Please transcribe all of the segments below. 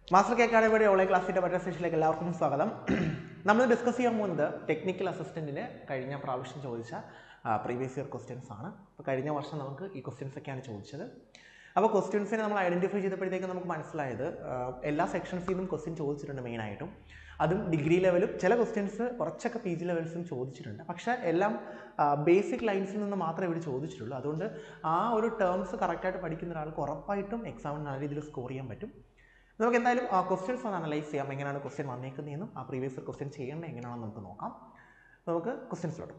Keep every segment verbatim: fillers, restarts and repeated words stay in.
Master K അക്കാഡമിയുടെ online ക്ലാസ്സിൻ്റെ മറ്റൊരു സെഷനിലേക്ക് എല്ലാവർക്കും സ്വാഗതം. നമ്മൾ ഡിസ്കസ് ചെയ്യാൻ പോകുന്നത് ടെക്നിക്കൽ അസിസ്റ്റൻറ്റിന് കഴിഞ്ഞ പ്രാവശ്യം ചോദിച്ച പ്രീവിയസ് ഇയർ ക്വസ്റ്റ്യൻസ് ആണ്. അപ്പോൾ കഴിഞ്ഞ വർഷം നമുക്ക് ഈ ക്വസ്റ്റ്യൻസ് ഒക്കെയാണ് ചോദിച്ചത്. അപ്പോൾ ക്വസ്റ്റ്യൻസിനെ നമ്മൾ ഐഡൻറ്റിഫൈ ചെയ്തപ്പോഴത്തേക്ക് നമുക്ക് മനസ്സിലായത് എല്ലാ സെക്ഷൻസിൽ നിന്നും ക്വസ്റ്റ്യൻ ചോദിച്ചിട്ടുണ്ട് മെയിനായിട്ടും. അതും ഡിഗ്രി ലെവലും ചില ക്വസ്റ്റ്യൻസ് കുറച്ചൊക്കെ പി ജി ലെവൽസും ചോദിച്ചിട്ടുണ്ട്. പക്ഷേ എല്ലാം ബേസിക് ലൈൻസിൽ നിന്ന് മാത്രമേ ഇവിടെ ചോദിച്ചിട്ടുള്ളൂ. അതുകൊണ്ട് ആ ഒരു ടേംസ് കറക്റ്റായിട്ട് പഠിക്കുന്ന ഒരാൾക്ക് ഉറപ്പായിട്ടും എക്സാമിന് നല്ല രീതിയിൽ സ്കോർ ചെയ്യാൻ പറ്റും. നമുക്ക് എന്തായാലും ആ ക്വസ്റ്റ്യൻസ് ഒന്ന് അനലൈസ് ചെയ്യാം. എങ്ങനെയാണ് ക്വസ്റ്റ്യൻ വന്നേക്കുന്നതെന്നും ആ പ്രീവിയസ് ഇയർ ക്വസ്റ്റ്യൻ ചെയ്യേണ്ടത് എങ്ങനെയാണെന്ന് നമുക്ക് നോക്കാം. നമുക്ക് ക്വസ്റ്റ്യൻസിലോട്ട്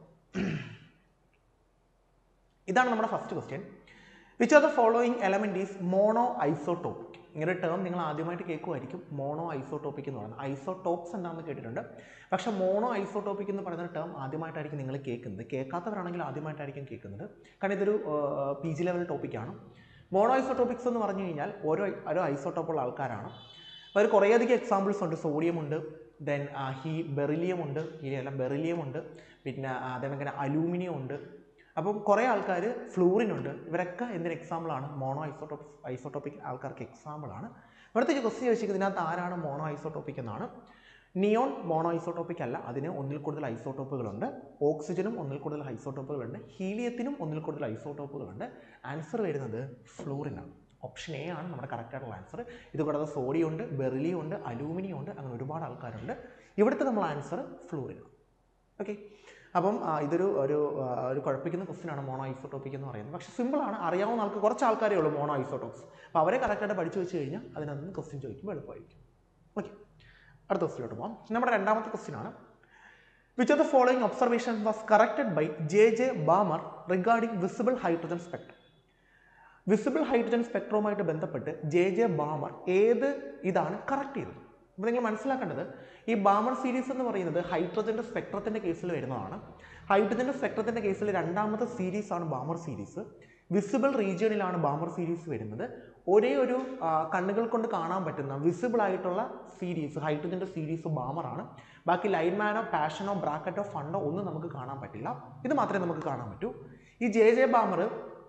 ഇതാണ് നമ്മുടെ first question. Which are the following element is monoisotopic. ഇങ്ങനെ ഒരു ടേം നിങ്ങൾ ആദ്യമായിട്ട് കേൾക്കുമായിരിക്കും, മോണോ ഐസോടോപ്പിക് എന്ന് പറയുന്നത്. ഐസോടോപ്സ് എന്താണെന്ന് കേട്ടിട്ടുണ്ട്, പക്ഷേ മോണോ ഐസോടോപ്പിക് എന്ന് പറയുന്ന ടേം ആദ്യമായിട്ടായിരിക്കും നിങ്ങൾ കേൾക്കുന്നത്. കേൾക്കാത്തവരാണെങ്കിൽ ആദ്യമായിട്ടായിരിക്കും കേൾക്കുന്നത്, കാരണം ഇതൊരു പി ജി ലെവൽ ടോപ്പിക്കാണ്. മോണോ ഐസോടോപ്പിക്സ് എന്ന് പറഞ്ഞു കഴിഞ്ഞാൽ ഓരോ ഓരോ ഐസോടോപ്പുള്ള ആൾക്കാരാണ്. അപ്പോൾ അതിൽ കുറേയധികം എക്സാമ്പിൾസ് ഉണ്ട്. സോഡിയം ഉണ്ട്, ദെൻ ഹീ ബെറിലിയം ഉണ്ട്, ഹീലിയം ബെറിലിയം ഉണ്ട്, പിന്നെ അതേപോലെ അലൂമിനിയം ഉണ്ട്. അപ്പം കുറേ ആൾക്കാർ ഫ്ലൂറിൻ ഉണ്ട്. ഇവരൊക്കെ എന്തിന് എക്സാമ്പിളാണ്? മോണോ ഐസോടോപ്പിക് ഐസോടോപ്പിക് ആൾക്കാർക്ക് എക്സാമ്പിളാണ്. ഇവിടുത്തെ ക്വസ്റ്റ്യൻ ചോദിച്ചിരിക്കുന്നത് ഇതിനകത്ത് ആരാണ് മോണോ ഐസോടോപ്പിക് എന്നാണ്. നിയോൺ മോണോ ഐസോടോപ്പിക് അല്ല, അതിന് ഒന്നിൽ കൂടുതൽ ഐസോടോപ്പുകളുണ്ട്. ഓക്സിജനും ഒന്നിൽ കൂടുതൽ ഐസോടോപ്പുകളുണ്ട്. ഹീലിയത്തിനും ഒന്നിൽ കൂടുതൽ ഐസോടോപ്പുകളുണ്ട്. ആൻസർ വരുന്നത് ഫ്ലൂറിനാണ്. ഓപ്ഷൻ എ ആണ് നമ്മുടെ കറക്റ്റായിട്ടുള്ള ആൻസർ. ഇത് കൂടാതെ സോഡിയം ഉണ്ട്, ബെറിലിയം ഉണ്ട്, അലൂമിനിയം ഉണ്ട്, അങ്ങനെ ഒരുപാട് ആൾക്കാരുണ്ട്. ഇവിടുത്തെ നമ്മൾ ആൻസർ ഫ്ലൂറിനാണ്. ഓക്കെ, അപ്പം ഇതൊരു ഒരു ഒരു കുഴപ്പിക്കുന്ന ക്വസ്റ്റ്യൻ ആണ് മോണോ ഐസോടോപ്പിക് എന്ന് പറയുന്നത്. പക്ഷേ സിമ്പിളാണ്, അറിയാവുന്ന ആൾക്ക് കുറച്ച് ആൾക്കാരേ ഉള്ളൂ മോണോ ഐസോടോപ്സ്. അപ്പോൾ അവരെ കറക്റ്റായിട്ട് പഠിച്ചു വെച്ച് കഴിഞ്ഞാൽ അതിനകത്ത് ക്വസ്റ്റ്യൻ ചോദിക്കുമ്പോൾ എളുപ്പമായിരിക്കും. ഓക്കെ, അടുത്ത ക്വസ്റ്റിലോട്ട് പോകാം. നമ്മുടെ രണ്ടാമത്തെ ക്വസ്റ്റ്യൻ ആണ്. Which of the following observation was corrected by J J Balmer regarding visible hydrogen spectrum. Visible hydrogen സ്പെക്ട്രവുമായിട്ട് ബന്ധപ്പെട്ട് ജെ ജെ ബാമർ ഏത് ഇതാണ് കറക്റ്റ് ചെയ്തത്? അപ്പോൾ നിങ്ങൾ മനസ്സിലാക്കേണ്ടത്, ഈ ബാമർ സീരീസ് എന്ന് പറയുന്നത് ഹൈഡ്രജൻ്റെ സ്പെക്ട്രത്തിൻ്റെ കേസിൽ വരുന്നതാണ്. ഹൈഡ്രജൻ്റെ സ്പെക്ട്രത്തിൻ്റെ കേസിൽ രണ്ടാമത്തെ സീരീസാണ് ബാമർ സീരീസ്. വിസിബിൾ റീജിയണിലാണ് ബാമർ സീരീസ് വരുന്നത്. ഒരേ ഒരു കണ്ണുകൾ കൊണ്ട് കാണാൻ പറ്റുന്ന വിസിബിൾ ആയിട്ടുള്ള സീരീസ് ഹൈഡ്രജൻ്റെ സീരീസ് ബാമറാണ്. ബാക്കി ലൈൻമാനോ പാഷനോ ബ്രാക്കറ്റോ ഫണ്ടോ ഒന്നും നമുക്ക് കാണാൻ പറ്റില്ല. ഇത് മാത്രമേ നമുക്ക് കാണാൻ പറ്റൂ. ഈ ജെ ജെ ബാമർ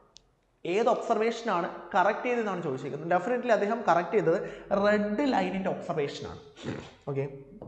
ഏത് ഒബ്സർവേഷനാണ് കറക്റ്റ് ചെയ്തതെന്നാണ് ചോദിച്ചിരിക്കുന്നത്. ഡെഫിനറ്റ്ലി അദ്ദേഹം കറക്റ്റ് ചെയ്തത് റെഡ് ലൈനിൻ്റെ ഒബ്സർവേഷനാണ്. ഓക്കെ,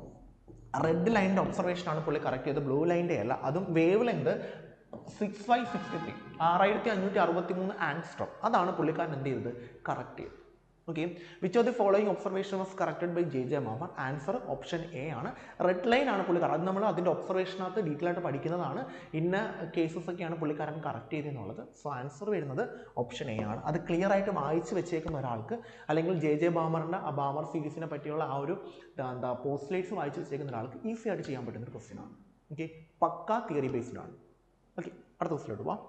റെഡ് ലൈനിൻ്റെ ഒബ്സർവേഷനാണ് പുള്ളി കറക്റ്റ് ചെയ്തത്, ബ്ലൂ ലൈനിൻ്റെ അല്ല. അതും wavelength six five sixty three ആറായിരത്തി അഞ്ഞൂറ്റി അറുപത്തി മൂന്ന് ആങ്സ്ട്രോം. അതാണ് പുള്ളിക്കാരൻ എന്ത് ചെയ്തത്? കറക്റ്റ് ചെയ്തത്. Okay, which of the following observation was corrected by J J Balmer. Answer option A ആണ്. റെഡ് ലൈൻ ആണ് പുള്ളിക്കാരൻ. അത് നമ്മൾ അതിൻ്റെ ഒബ്സർവേഷനകത്ത് ഡീറ്റെയിൽ ആയിട്ട് പഠിക്കുന്നതാണ്. ഇന്ന കേസസ് ഒക്കെയാണ് പുള്ളിക്കാരൻ കറക്റ്റ് ചെയ്തെന്നുള്ളത്. സോ ആൻസർ വരുന്നത് ഓപ്ഷൻ എ ആണ്. അത് ക്ലിയർ ആയിട്ട് വായിച്ച് വെച്ചേക്കുന്ന ഒരാൾക്ക്, അല്ലെങ്കിൽ ജെ ജെ ബാമറിൻ്റെ ആ ബാമർ സീരീസിനെ പറ്റിയുള്ള ആ ഒരു എന്താ പോസ്റ്റ്ലേറ്റ്സ് വായിച്ച് വെച്ചേക്കുന്ന ഒരാൾക്ക് ഈസി ആയിട്ട് ചെയ്യാൻ പറ്റുന്ന ഒരു ക്വസ്റ്റ്യൻ ആണ്. ഓക്കെ, പക്ക തിയറി ബേസ്ഡ് ആണ്. ഓക്കെ, അടുത്ത ക്വസ്റ്റ്യനിലോട്ട് പോവാം.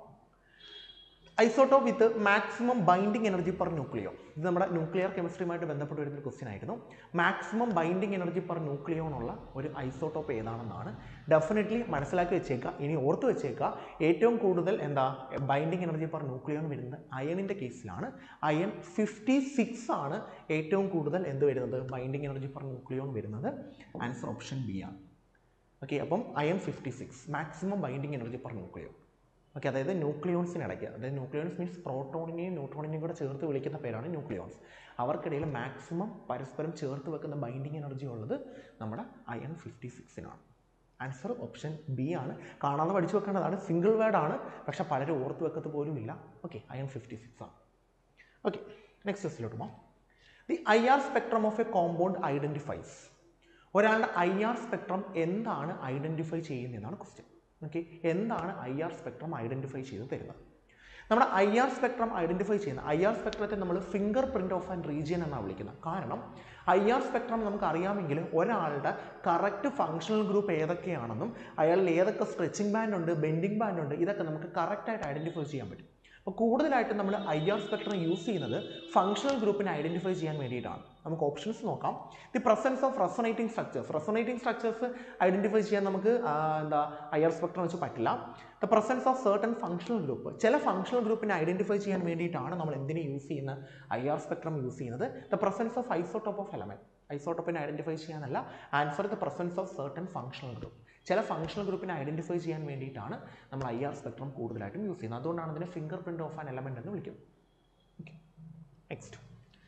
Isotope with maximum binding energy per nucleon. ഇത് നമ്മുടെ ന്യൂക്ലിയർ കെമിസ്ട്രിയുമായിട്ട് ബന്ധപ്പെട്ട് വരുന്നൊരു ക്വസ്റ്റ്യൻ ആയിരുന്നു. Maximum binding energy per nucleon എന്നുള്ള ഒരു ഐസോട്ടോപ്പ് ഏതാണെന്നാണ്. ഡെഫിനറ്റ്ലി മനസ്സിലാക്കി വെച്ചേക്കുക, ഇനി ഓർത്ത് വെച്ചേക്കുക. ഏറ്റവും കൂടുതൽ എന്താ ബൈൻഡിങ് എനർജി പെർ ന്യൂക്ലിയോ എന്ന് വരുന്നത് അയണിൻ്റെ കേസിലാണ്. അയൺ ഫിഫ്റ്റി സിക്സ് ആണ് ഏറ്റവും കൂടുതൽ എന്ത് വരുന്നത് ബൈൻഡിങ് എനർജി പെർ ന്യൂക്ലിയോ വരുന്നത്. ആൻസർ ഓപ്ഷൻ ബി ആണ്. ഓക്കെ, അപ്പം iron fifty six maximum binding energy per nucleon. Okay, അതായത് ന്യൂക്ലിയോൺസിനിടയ്ക്ക്, അതായത് ന്യൂക്ലിയോൺസ് മീൻസ് പ്രോട്ടോണിനെയും ന്യൂട്രോണിനെയും കൂടെ ചേർത്ത് വിളിക്കുന്ന പേരാണ് ന്യൂക്ലിയോൺസ്. അവർക്കിടയിൽ മാക്സിമം പരസ്പരം ചേർത്ത് വെക്കുന്ന ബൈൻഡിങ് എനർജി ഉള്ളത് നമ്മുടെ അയൺ ഫിഫ്റ്റി സിക്സിനാണ്. ആൻസർ ഓപ്ഷൻ ബി ആണ്. കാണാതെ പഠിച്ചു വെക്കേണ്ടതാണ്, സിംഗിൾ വേർഡ് ആണ്, പക്ഷെ പലരും ഓർത്ത് വെക്കത്ത് പോലും ഇല്ല. ഓക്കെ, അയൺ ഫിഫ്റ്റി സിക്സ് ആണ്. ഓക്കെ, നെക്സ്റ്റ് ക്വസ്റ്റിലോട്ട് പോകാം. The I R spectrum of a compound identifies. ഒരാളുടെ ഐ ആർ സ്പെക്ട്രം എന്താണ് ഐഡൻറ്റിഫൈ ചെയ്യുന്നതെന്നാണ് ക്വസ്റ്റ്യൻ. ഓക്കെ, എന്താണ് ഐ ആർ സ്പെക്ട്രം ഐഡൻറ്റിഫൈ ചെയ്ത് തരുന്നത്? നമ്മുടെ ഐ ആർ സ്പെക്ട്രം ഐഡൻറ്റിഫൈ ചെയ്യുന്ന ഐ ആർ സ്പെക്ട്രത്തെ നമ്മൾ fingerprint of an region എന്നാണ് വിളിക്കുന്നത്. കാരണം ഐ ആർ സ്പെക്ട്രം നമുക്ക് അറിയാമെങ്കിൽ ഒരാളുടെ കറക്റ്റ് ഫങ്ഷണൽ ഗ്രൂപ്പ് ഏതൊക്കെയാണെന്നും അയാളിൽ ഏതൊക്കെ സ്ട്രെച്ചിങ് ബാൻഡ് ഉണ്ട്, ബെൻഡിങ് ബാൻഡ് ഉണ്ട്, ഇതൊക്കെ നമുക്ക് കറക്റ്റായിട്ട് ഐഡൻറ്റിഫൈ ചെയ്യാൻ പറ്റും. അപ്പോൾ കൂടുതലായിട്ട് നമ്മൾ ഐ ആർ സ്പെക്ട്രം യൂസ് ചെയ്യുന്നത് ഫങ്ഷണൽ ഗ്രൂപ്പിനെ ഐഡൻറ്റിഫൈ ചെയ്യാൻ വേണ്ടിയിട്ടാണ്. നമുക്ക് ഓപ്ഷൻസ് നോക്കാം. The presence of resonating structures. Resonating structures identify ചെയ്യാൻ നമുക്ക് എന്താ ഐ ആർ സ്പെക്ട്രം വെച്ച് പറ്റില്ല. The presence of certain functional group. ചില ഫങ്ഷണൽ ഗ്രൂപ്പിനെ ഐഡൻറ്റിഫൈ ചെയ്യാൻ വേണ്ടിയിട്ടാണ് നമ്മൾ എന്തിനെ യൂസ് ചെയ്യുന്ന ഐ ആർ സ്പെക്ട്രം യൂസ് ചെയ്യുന്നത്. The presence of isotope of element. ഐസോട്ടോപ്പിനെ ഐഡൻറ്റിഫൈ ചെയ്യാനല്ല. Answer the presence of certain functional group. ചില ഫങ്ഷണൽ ഗ്രൂപ്പിനെ ഐഡൻറ്റിഫൈ ചെയ്യാൻ വേണ്ടിയിട്ടാണ് നമ്മൾ ഐ ആർ സ്പെക്ട്രം കൂടുതലായിട്ടും യൂസ് ചെയ്യുന്നത്. അതുകൊണ്ടാണ് അതിനെ fingerprint of an element എന്ന് വിളിക്കുന്നത്. Okay, next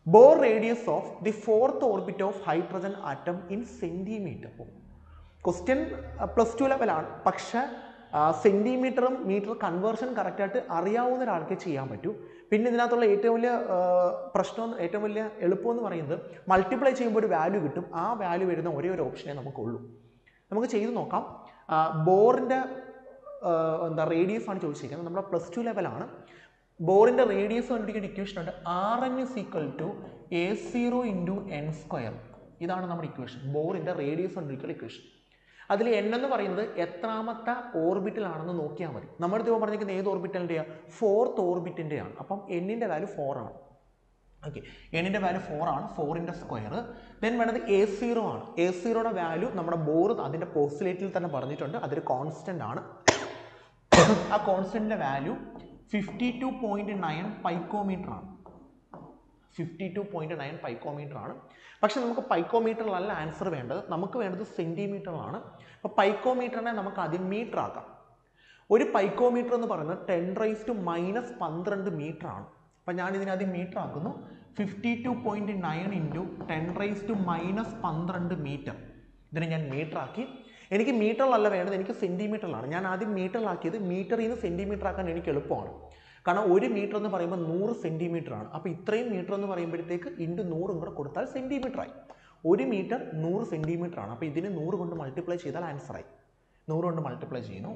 Bohr radius of the fourth orbit of hydrogen atom in centimeter. Question plus two ലെവലാണ്, പക്ഷേ സെന്റിമീറ്ററും മീറ്റർ കൺവേർഷൻ കറക്റ്റായിട്ട് അറിയാവുന്ന ഒരാൾക്ക് ചെയ്യാൻ പറ്റൂ. പിന്നെ ഇതിനകത്തുള്ള ഏറ്റവും വലിയ പ്രശ്നം, ഏറ്റവും വലിയ എളുപ്പം എന്ന് പറയുന്നത് മൾട്ടിപ്ലൈ ചെയ്യുമ്പോൾ ഒരു വാല്യൂ കിട്ടും. ആ വാല്യൂ വരുന്ന ഒരേ ഒരു ഓപ്ഷനേ നമുക്കുള്ളൂ. നമുക്ക് ചെയ്ത് നോക്കാം. ബോറിൻ്റെ എന്താ റേഡിയസ് ആണ് ചോദിച്ചിരിക്കുന്നത്. നമ്മുടെ പ്ലസ് ടു ലെവലാണ്. ബോറിൻ്റെ റേഡിയസ് കണ്ടുപിടിക്കുന്ന ഇക്വേഷൻ ഉണ്ട്. R N is equal to A zero into N square. ഇതാണ് നമ്മുടെ ഇക്വേഷൻ, ബോറിൻ്റെ റേഡിയസ് കണ്ടുപിടിക്കുന്ന ഇക്വേഷൻ. അതിൽ എൻ എന്ന് പറയുന്നത് എത്രാമത്തെ ഓർബിറ്റിലാണെന്ന് നോക്കിയാൽ മതി. നമ്മുടെ ഇപ്പോൾ പറഞ്ഞിരിക്കുന്നത് ഏത് ഓർബിറ്റലിൻ്റെയാണ്? ഫോർത്ത് ഓർബിറ്റിൻ്റെയാണ്. അപ്പം എന്നിൻ്റെ വാല്യൂ ഫോർ ആണ്. ഓക്കെ, എന്നിൻ്റെ വാല്യൂ ഫോർ ആണ്. ഫോറിൻ്റെ സ്ക്വയർ. ദെൻ വേണ്ടത് എ സീറോ ആണ്. എ സീറോയുടെ വാല്യൂ നമ്മുടെ ബോർ അതിൻ്റെ പോസ്റ്റുലേറ്റിൽ തന്നെ പറഞ്ഞിട്ടുണ്ട്. അതൊരു കോൺസ്റ്റൻ്റ് ആണ്. ആ കോൺസ്റ്റൻറ്റിൻ്റെ value fifty two point nine picometer ആണ്. Fifty two point nine picometer ആണ്. പക്ഷെ നമുക്ക് പൈക്കോമീറ്ററിലല്ല ആൻസർ വേണ്ടത്, നമുക്ക് വേണ്ടത് സെൻറ്റിമീറ്ററിലാണ്. അപ്പോൾ പൈക്കോമീറ്ററിനെ നമുക്ക് ആദ്യം മീറ്റർ ആക്കാം. ഒരു പൈക്കോമീറ്റർ എന്ന് പറയുന്നത് ടെൻ റൈസ് ടു മൈനസ് പന്ത്രണ്ട് മീറ്റർ ആണ്. അപ്പം ഞാൻ ഇതിനാദ്യം മീറ്റർ ആക്കുന്നു. Fifty two point nine into ten raise to minus പന്ത്രണ്ട് മീറ്റർ. ഇതിനെ ഞാൻ മീറ്റർ ആക്കി. എനിക്ക് മീറ്ററിലല്ല വേണ്ടത്, എനിക്ക് സെൻറ്റിമീറ്ററിലാണ്. ഞാൻ ആദ്യം മീറ്ററിലാക്കിയത്. മീറ്ററിൽ നിന്ന് സെൻറ്റിമീറ്റർ ആക്കാൻ എനിക്ക് എളുപ്പമാണ്. കാരണം ഒരു മീറ്റർ എന്ന് പറയുമ്പോൾ നൂറ് സെൻറ്റിമീറ്റർ ആണ്. അപ്പോൾ ഇത്രയും മീറ്റർ എന്ന് പറയുമ്പോഴത്തേക്ക് ഇൻറ്റു നൂറും കൂടെ കൊടുത്താൽ സെൻറ്റിമീറ്ററായി. ഒരു മീറ്റർ നൂറ് സെൻറ്റിമീറ്റർ ആണ്. അപ്പോൾ ഇതിന് നൂറ് കൊണ്ട് മൾട്ടിപ്ലൈ ചെയ്താൽ ആൻസറായി. നൂറ് കൊണ്ട് മൾട്ടിപ്ലൈ ചെയ്യുന്നു.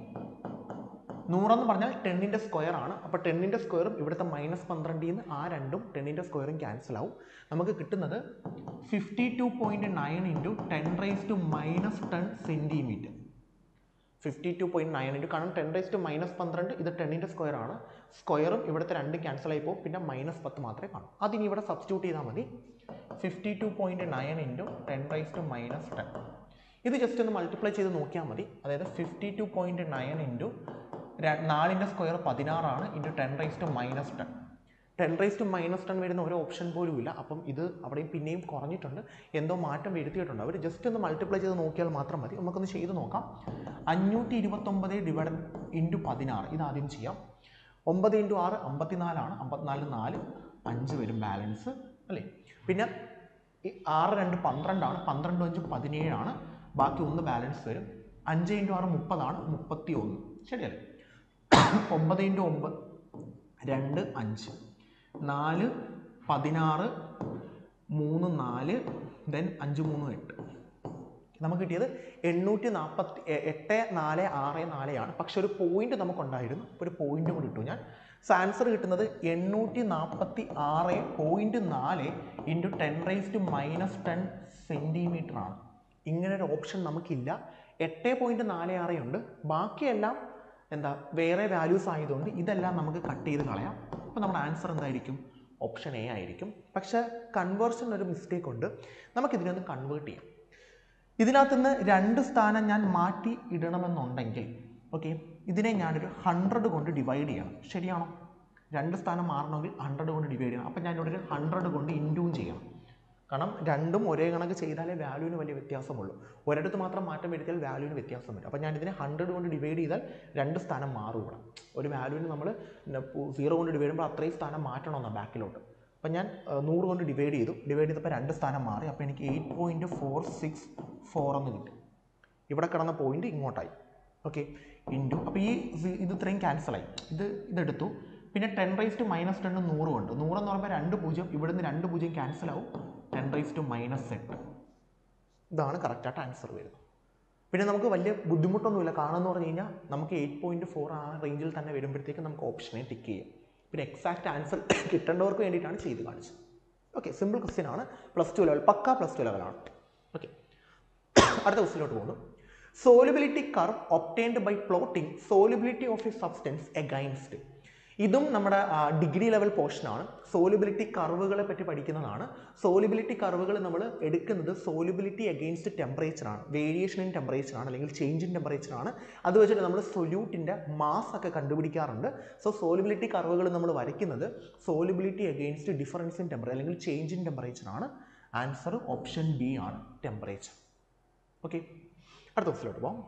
നൂറെന്ന് പറഞ്ഞാൽ ടെന്നിൻ്റെ സ്ക്വയർ ആണ്. അപ്പോൾ ടെന്നിൻ്റെ സ്ക്വയറും ഇവിടുത്തെ മൈനസ് പന്ത്രണ്ടിൽ നിന്ന് ആ രണ്ടും ടെന്നിൻ്റെ സ്ക്വയറും ക്യാൻസൽ ആവും. നമുക്ക് കിട്ടുന്നത് fifty two point nine into ten raise to minus ten centimeter. Fifty two point nine into, കാരണം ടെൻ റൈസ് ടു മൈനസ് പന്ത്രണ്ട് ഇത് ടെന്നിൻ്റെ സ്ക്വയർ ആണ്. സ്ക്വയറും ഇവിടുത്തെ രണ്ടും ക്യാൻസൽ ആയി പോകും. പിന്നെ മൈനസ് പത്ത് മാത്രമേ കാണൂ. അതിനി ഇവിടെ സബ്സ്റ്റിറ്റ്യൂട്ട് ചെയ്താൽ മതി. Fifty two point nine into ten raise to minus ten. ഇത് ജസ്റ്റ് ഒന്ന് മൾട്ടിപ്ലൈ ചെയ്ത് നോക്കിയാൽ മതി. അതായത് fifty two point nine into നാലിൻ്റെ സ്ക്വയർ പതിനാറാണ് into ten raise to minus ten. Ten raise to minus ten വരുന്ന ഒരു ഓപ്ഷൻ പോലും ഇല്ല. അപ്പം ഇത് അവിടെയും പിന്നെയും കുറഞ്ഞിട്ടുണ്ട്, എന്തോ മാറ്റം വരുത്തിയിട്ടുണ്ട് അവർ. ജസ്റ്റ് ഒന്ന് മൾട്ടിപ്ലൈ ചെയ്ത് നോക്കിയാൽ മാത്രം മതി. നമുക്കൊന്ന് ചെയ്ത് നോക്കാം. അഞ്ഞൂറ്റി ഇരുപത്തൊമ്പത് ഡിവൈഡ് ഇൻറ്റു പതിനാറ് ഇതാദ്യം ചെയ്യാം. ഒമ്പത് ഇൻറ്റു ആറ് അമ്പത്തിനാലാണ്. അമ്പത്തിനാല് നാല് അഞ്ച് വരും ബാലൻസ് അല്ലേ. പിന്നെ ആറ് രണ്ട് പന്ത്രണ്ടാണ്. പന്ത്രണ്ട് അഞ്ച് പതിനേഴാണ്. ബാക്കി ഒന്ന് ബാലൻസ് വരും. അഞ്ച് ഇൻറ്റു ആറ് മുപ്പതാണ്. മുപ്പത്തി ഒന്ന് ശരിയല്ലേ. ഒമ്പത് ഇൻറ്റു ഒമ്പത് രണ്ട് അഞ്ച്, നാല് പതിനാറ്, മൂന്ന് നാല്, ദെൻ അഞ്ച് മൂന്ന് എട്ട്. നമുക്ക് കിട്ടിയത് എണ്ണൂറ്റി നാൽപ്പത്തി എട്ട് നാല് ആറ് നാലാണ്. പക്ഷെ ഒരു പോയിന്റ് നമുക്കുണ്ടായിരുന്നു. അപ്പോൾ ഒരു പോയിന്റും കൂടി ഇട്ടു ഞാൻ. സോ ആൻസർ കിട്ടുന്നത് എണ്ണൂറ്റി നാൽപ്പത്തി ആറ് പോയിൻറ്റ് നാല് into ten raise to minus ten centimeter ആണ്. ഇങ്ങനൊരു ഓപ്ഷൻ നമുക്കില്ല. എട്ട് പോയിൻറ്റ് നാല് ആറ് ഉണ്ട്. ബാക്കിയെല്ലാം എന്താ വേറെ വാല്യൂസ് ആയതുകൊണ്ട് ഇതെല്ലാം നമുക്ക് കട്ട് ചെയ്ത് കളയാം. അപ്പോൾ നമ്മുടെ ആൻസർ എന്തായിരിക്കും? ഓപ്ഷൻ എ ആയിരിക്കും. പക്ഷേ കൺവേർഷൻ ഒരു മിസ്റ്റേക്ക് ഉണ്ട്. നമുക്കിതിനൊന്ന് കൺവേർട്ട് ചെയ്യാം. ഇതിനകത്ത് നിന്ന് രണ്ട് സ്ഥാനം ഞാൻ മാറ്റി ഇടണമെന്നുണ്ടെങ്കിൽ ഓക്കെ, ഇതിനെ ഞാനൊരു ഹൺഡ്രഡ് കൊണ്ട് ഡിവൈഡ് ചെയ്യണം. ശരിയാണോ? രണ്ട് സ്ഥാനം മാറണമെങ്കിൽ ഹൺഡ്രഡ് കൊണ്ട് ഡിവൈഡ് ചെയ്യണം. അപ്പം ഞാനിവിടെ ഒരു ഹൺഡ്രഡ് കൊണ്ട് ഇൻറ്റൂം ചെയ്യണം. കാരണം രണ്ടും ഒരേ കണക്ക് ചെയ്താലേ വാല്യൂവിന് വലിയ വ്യത്യാസമുള്ളൂ. ഒരിടത്ത് മാത്രം മാറ്റം വരുത്തിയാൽ വാല്യൂവിന് വ്യത്യാസം വരും. അപ്പോൾ ഞാൻ ഇതിനെ ഹൺഡ്രഡ് കൊണ്ട് ഡിവൈഡ് ചെയ്താൽ രണ്ട് സ്ഥാനം മാറും. ഇവിടെ ഒരു വാല്യൂവിന് നമ്മൾ സീറോ കൊണ്ട് ഡിവൈഡ് ചെയ്യുമ്പോൾ അത്രയും സ്ഥാനം മാറ്റണമെന്നാണ് ബാക്കിലോട്ട്. അപ്പം ഞാൻ നൂറ് കൊണ്ട് ഡിവൈഡ് ചെയ്തു. ഡിവൈഡ് ചെയ്തപ്പോൾ രണ്ട് സ്ഥാനം മാറി. അപ്പോൾ എനിക്ക് eight point four six four എന്ന് കിട്ടി. ഇവിടെ കിടന്ന പോയിന്റ് ഇങ്ങോട്ടായി. ഓക്കെ, ഇൻറ്റു അപ്പോൾ ഈ ഇത് ഇത്രയും ക്യാൻസലായി. ഇത് ഇതെടുത്തു. പിന്നെ ten raise to minus ten നൂറും ഉണ്ട്. നൂറെന്ന് പറയുമ്പോൾ രണ്ട് പൂജ്യം, ഇവിടുന്ന് രണ്ട് പൂജ്യം ക്യാൻസലാവും. ടെൻ റൈസ് ടു മൈനസ് എട്ട്. ഇതാണ് കറക്റ്റായിട്ട് ആൻസർ വരുന്നത്. പിന്നെ നമുക്ക് വലിയ ബുദ്ധിമുട്ടൊന്നുമില്ല. കാണുമെന്ന് പറഞ്ഞു കഴിഞ്ഞാൽ നമുക്ക് എയ്റ്റ് പോയിൻറ്റ് ഫോർ ആ റേഞ്ചിൽ തന്നെ വരുമ്പോഴത്തേക്ക് നമുക്ക് ഓപ്ഷനെ ടിക്ക് ചെയ്യാം. പിന്നെ എക്സാക്റ്റ് ആൻസർ കിട്ടേണ്ടവർക്ക് വേണ്ടിയിട്ടാണ് ചെയ്ത് കാണിച്ചത്. ഓക്കെ, സിമ്പിൾ ക്വസ്റ്റ്യൻ ആണ്. പ്ലസ് ടു ലെവൽ, പക്ക പ്ലസ് ടു ലെവലാണ്. ഓക്കെ, അടുത്ത ക്വസ്റ്റ്യനിലോട്ട് പോകുന്നു. Solubility curve obtained by plotting solubility of a substance against. ഇതും നമ്മുടെ ഡിഗ്രി ലെവൽ പോർഷനാണ്. സോലിബിലിറ്റി കർവുകളെ പറ്റി പഠിക്കുന്നതാണ്. സോലിബിലിറ്റി കർവുകൾ നമ്മൾ എടുക്കുന്നത് സോലിബിലിറ്റി അഗെയിൻസ്റ്റ് ടെമ്പറേച്ചറാണ്, വേരിയേഷൻ ഇൻ ടെമ്പറേച്ചറാണ്, അല്ലെങ്കിൽ ചേഞ്ച് ഇൻ ടെമ്പറേച്ചറാണ്. അത് വെച്ചിട്ട് നമ്മൾ സൊല്യൂട്ടിൻ്റെ മാസ് ഒക്കെ കണ്ടുപിടിക്കാറുണ്ട്. സോ സോലിബിലിറ്റി കർവുകൾ നമ്മൾ വരയ്ക്കുന്നത് solubility against difference in temperature അല്ലെങ്കിൽ ചേഞ്ച് ഇൻ ടെമ്പറേച്ചറാണ്. ആൻസർ ഓപ്ഷൻ ബി ആണ്, ടെമ്പറേച്ചർ. ഓക്കെ, അടുത്ത ക്വസ്റ്റ്യനിലോട്ട് പോകാം.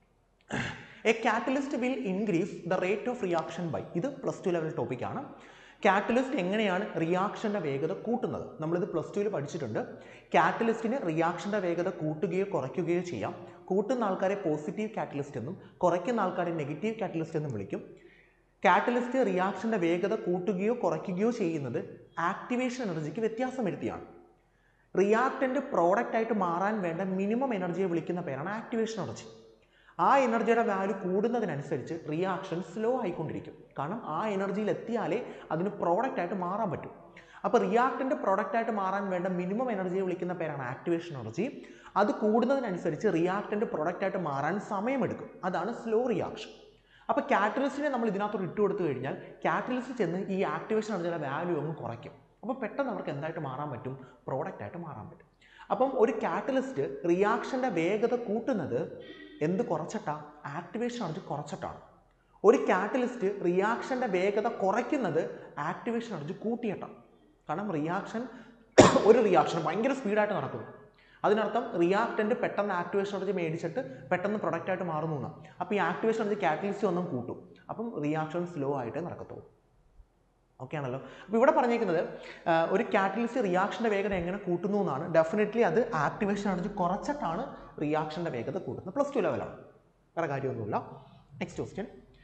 A catalyst will increase the rate of reaction by. ഇത് പ്ലസ് ടു ലെവൽ ടോപ്പിക്കാണ്. കാറ്റലിസ്റ്റ് എങ്ങനെയാണ് റിയാക്ഷൻ്റെ വേഗത കൂട്ടുന്നത്? നമ്മളിത് പ്ലസ് ടുവിൽ പഠിച്ചിട്ടുണ്ട്. കാറ്റലിസ്റ്റിന് റിയാക്ഷൻ്റെ വേഗത കൂട്ടുകയോ കുറയ്ക്കുകയോ ചെയ്യാം. കൂട്ടുന്ന ആൾക്കാരെ പോസിറ്റീവ് കാറ്റലിസ്റ്റ് എന്നും കുറയ്ക്കുന്ന ആൾക്കാരെ നെഗറ്റീവ് കാറ്റലിസ്റ്റ് എന്നും വിളിക്കും. കാറ്റലിസ്റ്റ് റിയാക്ഷൻ്റെ വേഗത കൂട്ടുകയോ കുറയ്ക്കുകയോ ചെയ്യുന്നത് ആക്ടിവേഷൻ എനർജിക്ക് വ്യത്യാസം വരുത്തിയാണ്. റിയാക്റ്റൻ്റ് പ്രോഡക്റ്റ് ആയിട്ട് മാറാൻ വേണ്ട മിനിമം എനർജിയെ വിളിക്കുന്ന പേരാണ് ആക്ടിവേഷൻ എനർജി. ആ എനർജിയുടെ വാല്യൂ കൂടുന്നതിനനുസരിച്ച് റിയാക്ഷൻ സ്ലോ ആയിക്കൊണ്ടിരിക്കും. കാരണം ആ എനർജിയിൽ എത്തിയാലേ അതിന് പ്രോഡക്റ്റ് ആയിട്ട് മാറാൻ പറ്റും. അപ്പോൾ റിയാക്റ്റൻ്റ് പ്രോഡക്റ്റ് ആയിട്ട് മാറാൻ വേണ്ട മിനിമം എനർജിയെ വിളിക്കുന്ന പേരാണ് ആക്ടിവേഷൻ എനർജി. അത് കൂടുന്നതിനനുസരിച്ച് റിയാക്റ്റൻ്റ് പ്രോഡക്റ്റ് ആയിട്ട് മാറാൻ സമയമെടുക്കും. അതാണ് സ്ലോ റിയാക്ഷൻ. അപ്പോൾ കാറ്റലിസ്റ്റിനെ നമ്മൾ ഇതിനകത്തോട് ഇട്ട് കൊടുത്തു കഴിഞ്ഞാൽ കാറ്റലിസ്റ്റ് ചെന്ന് ഈ ആക്ടിവേഷൻ എനർജിയുടെ വാല്യൂ അങ്ങ് കുറയ്ക്കും. അപ്പോൾ പെട്ടെന്ന് അവർക്ക് എന്തായിട്ട് മാറാൻ പറ്റും? പ്രോഡക്റ്റ് ആയിട്ട് മാറാൻ പറ്റും. അപ്പം ഒരു കാറ്റലിസ്റ്റ് റിയാക്ഷൻ്റെ വേഗത കൂട്ടുന്നത് എന്ത് കുറച്ചിട്ടാണ്? Activation energy കുറച്ചിട്ടാണ്. ഒരു കാറ്റലിസ്റ്റ് റിയാക്ഷൻ്റെ വേഗത കുറയ്ക്കുന്നത് ആക്ടിവേഷൻ എനർജി കൂട്ടിയിട്ടാണ്. കാരണം റിയാക്ഷൻ ഒരു റിയാക്ഷൻ ഭയങ്കര സ്പീഡായിട്ട് നടക്കുന്നു. അതിനർത്ഥം റിയാക്റ്റൻ്റ് പെട്ടെന്ന് ആക്ടിവേഷൻ എനർജി മേടിച്ചിട്ട് പെട്ടെന്ന് പ്രൊഡക്റ്റായിട്ട് മാറുന്നു എന്നാണ്. അപ്പോൾ ഈ ആക്ടിവേഷൻ എനർജി കാറ്റലിസ്റ്റ് ഒന്നും കൂട്ടും. അപ്പം റിയാക്ഷൻ സ്ലോ ആയിട്ട് നടക്കത്തുള്ളൂ. ഓക്കെ ആണല്ലോ. അപ്പോൾ ഇവിടെ പറഞ്ഞേക്കുന്നത് ഒരു കാറ്റലിസ്റ്റ് റിയാക്ഷൻ്റെ വേഗത എങ്ങനെ കൂട്ടുന്നു എന്നാണ്. ഡെഫിനറ്റ്ലി അത് ആക്ടിവേഷൻ എനർജി കുറച്ചിട്ടാണ് റിയാക്ഷൻ്റെ വേഗത കൂട്ടുന്നത്. പ്ലസ് ടു ലെവലാണ്, വേറെ കാര്യമൊന്നുമില്ല. Next question.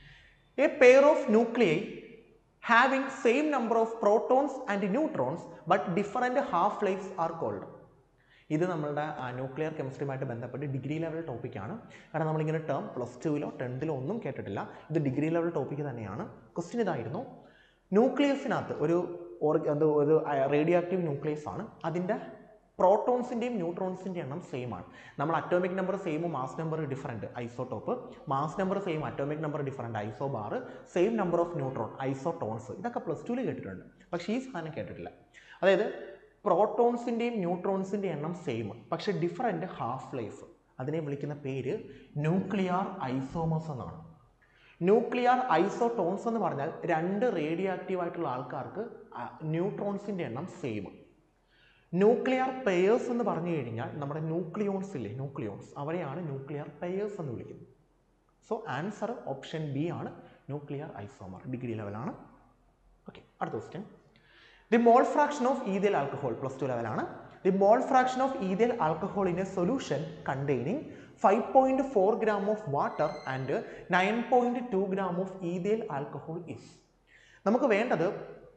A pair of nuclei having same number of protons and neutrons but different half lifes are called. ഇത് നമ്മളുടെ ന്യൂക്ലിയർ കെമിസ്ട്രിയുമായിട്ട് ബന്ധപ്പെട്ട് ഡിഗ്രി ലെവൽ ടോപ്പിക്കാണ്. കാരണം നമ്മളിങ്ങനെ ടേം പ്ലസ് ടുവിലോ ടെൻത്തിലോ ഒന്നും കേട്ടിട്ടില്ല. ഇത് ഡിഗ്രി ലെവൽ ടോപ്പിക്ക് തന്നെയാണ്. ക്വസ്റ്റ്യൻ ഇതായിരുന്നു. ന്യൂക്ലിയസിനകത്ത് ഒരു എന്തോ ഒരു റേഡിയോ ആക്റ്റീവ് ന്യൂക്ലിയസ് ആണ്. അതിൻ്റെ പ്രോട്ടോൺസിൻ്റെയും ന്യൂട്രോൺസിൻ്റെ എണ്ണം സെയിം ആണ്. നമ്മൾ അറ്റോമിക് നമ്പർ സെയിമും mass number different isotope, mass number same atomic number different isobar, same number of neutron isotones. ഇതൊക്കെ പ്ലസ് ടുവിൽ കേട്ടിട്ടുണ്ട്, പക്ഷേ ഈ സാധനം കേട്ടിട്ടില്ല. അതായത് പ്രോട്ടോൺസിൻ്റെയും ന്യൂട്രോൺസിൻ്റെ എണ്ണം സെയിം പക്ഷേ ഡിഫറൻറ്റ് ഹാഫ് ലൈഫ്. അതിനെ വിളിക്കുന്ന പേര് ന്യൂക്ലിയർ ഐസോമേഴ്സ് എന്നാണ്. ന്യൂക്ലിയർ ഐസോടോൺസ് എന്ന് പറഞ്ഞാൽ രണ്ട് റേഡിയോ ആക്റ്റീവ് ആയിട്ടുള്ള ആൾക്കാർക്ക് ന്യൂട്രോൺസിൻ്റെ എണ്ണം സെയിം. ന്യൂക്ലിയർ പെയേഴ്സ് എന്ന് പറഞ്ഞു കഴിഞ്ഞാൽ നമ്മുടെ ന്യൂക്ലിയോൺസ് ഇല്ലേ, ന്യൂക്ലിയോൺസ്, അവരെയാണ് ന്യൂക്ലിയർ പെയേഴ്സ് എന്ന് വിളിക്കുന്നത്. സോ ആൻസർ ഓപ്ഷൻ ബി ആണ്, ന്യൂക്ലിയർ ഐസോമർ. ഡിഗ്രി ലെവലാണ്. ഓക്കെ, അടുത്ത question. The mole fraction of ethyl alcohol. Plus two ലെവലാണ്. The mole fraction of ethyl alcohol in a solution containing five point four gram of water and nine point two gram of ethyl alcohol is. നമുക്ക് വേണ്ടത്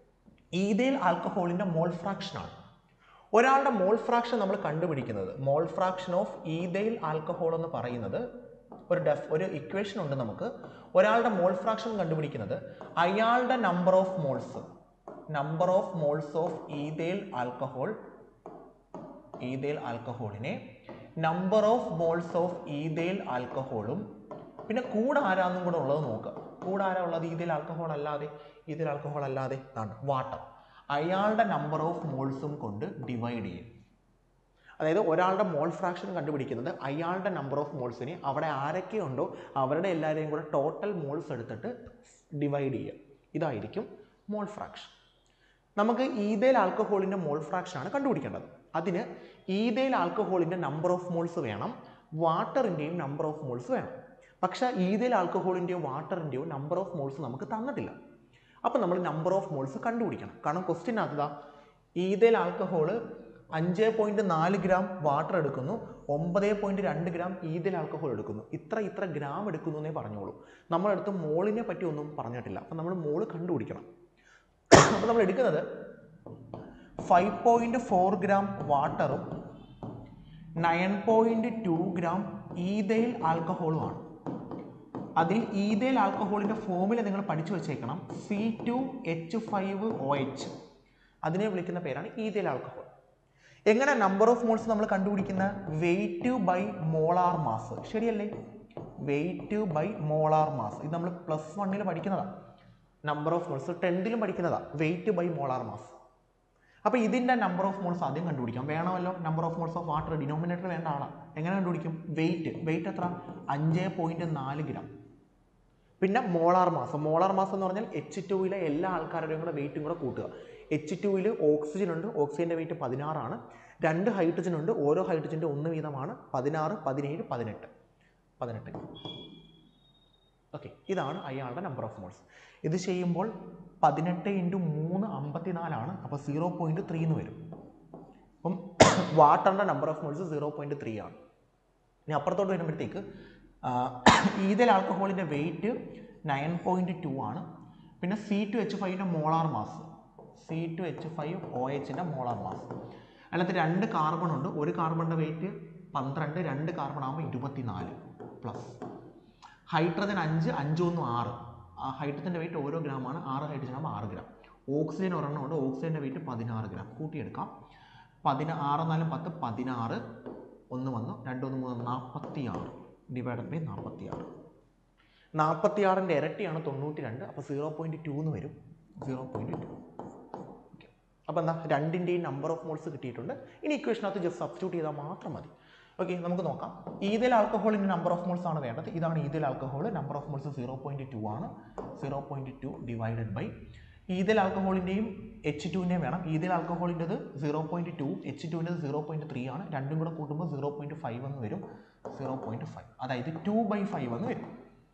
ethyl ആൽക്കഹോളിൻ്റെ മോൾ ഫ്രാക്ഷനാണ്. ഒരാളുടെ മോൾ fraction നമ്മൾ കണ്ടുപിടിക്കുന്നത്, mole fraction of ethyl alcohol എന്ന് പറയുന്നത് ഒരു def ഒരു equation ഉണ്ട് നമുക്ക്. ഒരാളുടെ മോൾ ഫ്രാക്ഷൻ കണ്ടുപിടിക്കുന്നത് അയാളുടെ number of moles number of moles of ethyl alcohol ethyl ആൽക്കഹോളിനെ number of moles of ethyl ആൽക്കഹോളും പിന്നെ കൂടെ ആരാന്നും കൂടെ ഉള്ളത് നോക്കുക. കൂടെ ആരാ ഉള്ളത്? ഈഥൈൽ ആൽക്കഹോൾ അല്ലാതെ ഈഥൈൽ ആൽക്കഹോൾ അല്ലാതെ ആണ് വാട്ടർ. അയാളുടെ നമ്പർ ഓഫ് മോൾസും കൊണ്ട് ഡിവൈഡ് ചെയ്യും. അതായത് ഒരാളുടെ മോൾ ഫ്രാക്ഷൻ കണ്ടുപിടിക്കുന്നത് അയാളുടെ നമ്പർ ഓഫ് മോൾസിനെ അവിടെ ആരൊക്കെ ഉണ്ടോ അവരുടെ എല്ലാവരെയും കൂടെ ടോട്ടൽ മോൾസ് എടുത്തിട്ട് ഡിവൈഡ് ചെയ്യുക. ഇതായിരിക്കും മോൾ ഫ്രാക്ഷൻ. നമുക്ക് ഈഥൈൽ ആൽക്കഹോളിൻ്റെ മോൾ ഫ്രാക്ഷനാണ് കണ്ടുപിടിക്കേണ്ടത്. അതിന് ഈഥൈൽ ആൽക്കഹോളിൻ്റെ നമ്പർ ഓഫ് മോൾസ് വേണം, വാട്ടറിൻ്റെയും നമ്പർ ഓഫ് മോൾസ് വേണം. പക്ഷേ ഈഥൈൽ ആൽക്കഹോളിൻ്റെയോ വാട്ടറിൻ്റെയോ നമ്പർ ഓഫ് മോൾസ് നമുക്ക് തന്നിട്ടില്ല. അപ്പം നമ്മൾ നമ്പർ ഓഫ് മോൾസ് കണ്ടുപിടിക്കണം. കാരണം ക്വസ്റ്റ്യനകത്ത് ഈഥൈൽ ആൽക്കഹോൾ അഞ്ച് പോയിൻറ്റ് നാല് ഗ്രാം വാട്ടർ എടുക്കുന്നു, ഒമ്പത് പോയിൻറ്റ് രണ്ട് ഗ്രാം ഈഥൈൽ ആൽക്കഹോൾ എടുക്കുന്നു. ഇത്ര ഇത്ര ഗ്രാം എടുക്കുന്നു എന്നേ പറഞ്ഞോളൂ. നമ്മളെടുത്ത് മോളിനെ പറ്റി ഒന്നും പറഞ്ഞിട്ടില്ല. അപ്പം നമ്മൾ മോള് കണ്ടുപിടിക്കണം. അപ്പോൾ നമ്മൾ എടുക്കുന്നത് ഫൈവ് പോയിൻറ്റ് ഫോർ ഗ്രാം വാട്ടറും nine point two gram ethyl ആൽക്കഹോളുമാണ്. അതിൽ ഈഥൈൽ ആൽക്കഹോളിൻ്റെ ഫോമുല നിങ്ങൾ പഠിച്ചു വെച്ചേക്കണം, C two H five O H. അതിനെ വിളിക്കുന്ന പേരാണ് ഈഥൈൽ ആൽക്കഹോൾ. എങ്ങനെ നമ്പർ ഓഫ് മോൾസ് നമ്മൾ കണ്ടുപിടിക്കുന്ന? Weight by molar mass. ശരിയല്ലേ? Weight by molar mass. ഇത് നമ്മൾ പ്ലസ് വണ്ണിൽ പഠിക്കുന്നതാണ്. നമ്പർ ഓഫ് മോൾസ് ടെൻത്തിലും പഠിക്കുന്നതാണ്, വെയിറ്റ് ബൈ മോളാർ മാസ്. അപ്പോൾ ഇതിൻ്റെ നമ്പർ ഓഫ് മോൾസ് ആദ്യം കണ്ടുപിടിക്കാം. വേണമല്ലോ number of moles of water, denominator വേണ്ട ആളാണ്. എങ്ങനെ കണ്ടുപിടിക്കും? വെയിറ്റ് വെയിറ്റ് എത്ര? അഞ്ച് പോയിൻറ്റ് നാല് ഗ്രാം. പിന്നെ മോളാർ മാസ്. മോളാർ മാസ് എന്ന് പറഞ്ഞാൽ എച്ച് ടുവിലെ എല്ലാ ആൾക്കാരുടെയും കൂടെ വെയിറ്റും കൂടെ കൂട്ടുക. എച്ച് ടുവിൽ ഓക്സിജൻ ഉണ്ട്, ഓക്സിജൻ്റെ വെയിറ്റ് പതിനാറാണ്. രണ്ട് ഹൈഡ്രജൻ ഉണ്ട്, ഓരോ ഹൈഡ്രജൻ്റെ ഒന്ന് വീതമാണ്. പതിനാറ് പതിനേഴ് പതിനെട്ട് പതിനെട്ട് ഓക്കെ, ഇതാണ് അയാളുടെ നമ്പർ ഓഫ് മോൾസ്. ഇത് ചെയ്യുമ്പോൾ പതിനെട്ട് ഇൻറ്റു മൂന്ന് അമ്പത്തിനാലാണ്. അപ്പോൾ സീറോ പോയിൻറ്റ് ത്രീ എന്ന് വരും. അപ്പം വാട്ടറിൻ്റെ number of moles zero point three ആണ്. ഇനി അപ്പുറത്തോട്ട് വരുമ്പോഴത്തേക്ക് ഈഥൈൽ ആൽക്കഹോളിൻ്റെ വെയിറ്റ് നയൻ പോയിൻറ്റ് ടു ആണ്. പിന്നെ സി ടു എച്ച് ഫൈവിൻ്റെ molar mass, C two H five O എച്ചിൻ്റെ മോളാർ മാസ്. അതിനകത്ത് രണ്ട് കാർബൺ ഉണ്ട്. ഒരു കാർബണിൻ്റെ വെയിറ്റ് പന്ത്രണ്ട്, രണ്ട് കാർബൺ ആകുമ്പോൾ ഇരുപത്തിനാല് പ്ലസ്. ഹൈഡ്രജൻ അഞ്ച്, അഞ്ചൊന്നും ആറ്. ആ ഹൈഡ്രജൻ്റെ വെയിറ്റ് ഓരോ ഗ്രാമാണ്. ആറ് ഹൈഡ്രജൻ ആകുമ്പോൾ ആറ് ഗ്രാം. ഓക്സിജൻ ഒരെണ്ണം ഉണ്ട്. ഓക്സിജൻ്റെ വെയിറ്റ് പതിനാറ് ഗ്രാം. കൂട്ടിയെടുക്കാം. പതിന ആറ് നാലും പത്ത്, പതിനാറ്. ഒന്ന് വന്നു, രണ്ടൊന്ന് മൂന്ന്, നാൽപ്പത്തി ആറ് ഡിവൈഡഡ് ബൈ നാൽപ്പത്തി ആറ്. നാൽപ്പത്തി ആറിൻ്റെ ഇരട്ടിയാണ് തൊണ്ണൂറ്റി രണ്ട്. അപ്പോൾ സീറോ പോയിൻറ്റ് ടു എന്ന് വരും. Zero point to. ഓക്കെ, അപ്പോൾ എന്താ രണ്ടിൻ്റെയും നമ്പർ ഓഫ് മോൾസ് കിട്ടിയിട്ടുണ്ട്. ഇനി ഇക്വേഷനകത്ത് ജസ്റ്റ് സബ്സ്റ്റിറ്റ്യൂട്ട് ചെയ്താൽ മാത്രം മതി. ഓക്കെ, നമുക്ക് നോക്കാം. ഈഥൈൽ ആൽക്കഹോളിൻ്റെ നമ്പർ ഓഫ് മോൾസ് ആണ് വേണ്ടത്. ഇതാണ് ethyl alcohol. Number of moles zero point two ആണ്. Zero point two divided by ethyl ആൽക്കഹോളിൻ്റെയും എച്ച് ടുവിൻ്റെയും വേണം. ഈഥൈൽ ആൽക്കഹോളിൻ്റെത് സീറോ പോയിൻറ്റ് ടു, എച്ച് ടുവിൻ്റെത് സീറോ പോയിൻറ്റ് ത്രീ ആണ്. രണ്ടും കൂടെ കൂട്ടുമ്പോൾ സീറോ പോയിൻറ്റ് ഫൈവ് എന്ന് വരും. സീറോ പോയിൻറ്റ് ഫൈവ്, അതായത് ടു ബൈ ഫൈവ് എന്ന് വരും.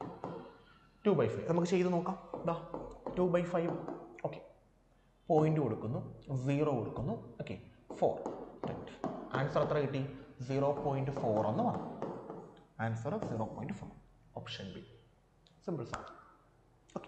ടു ബൈ ഫൈവ് നമുക്ക് ചെയ്ത് നോക്കാം. ഇതാ two by five. Okay, point കൊടുക്കുന്നു, സീറോ കൊടുക്കുന്നു. Okay, four. ആൻസർ എത്ര കിട്ടി? സീറോ പോയിൻറ്റ് ഫോർ എന്ന് പറഞ്ഞു. Answer zero point four. Option B. Simple sir. Okay,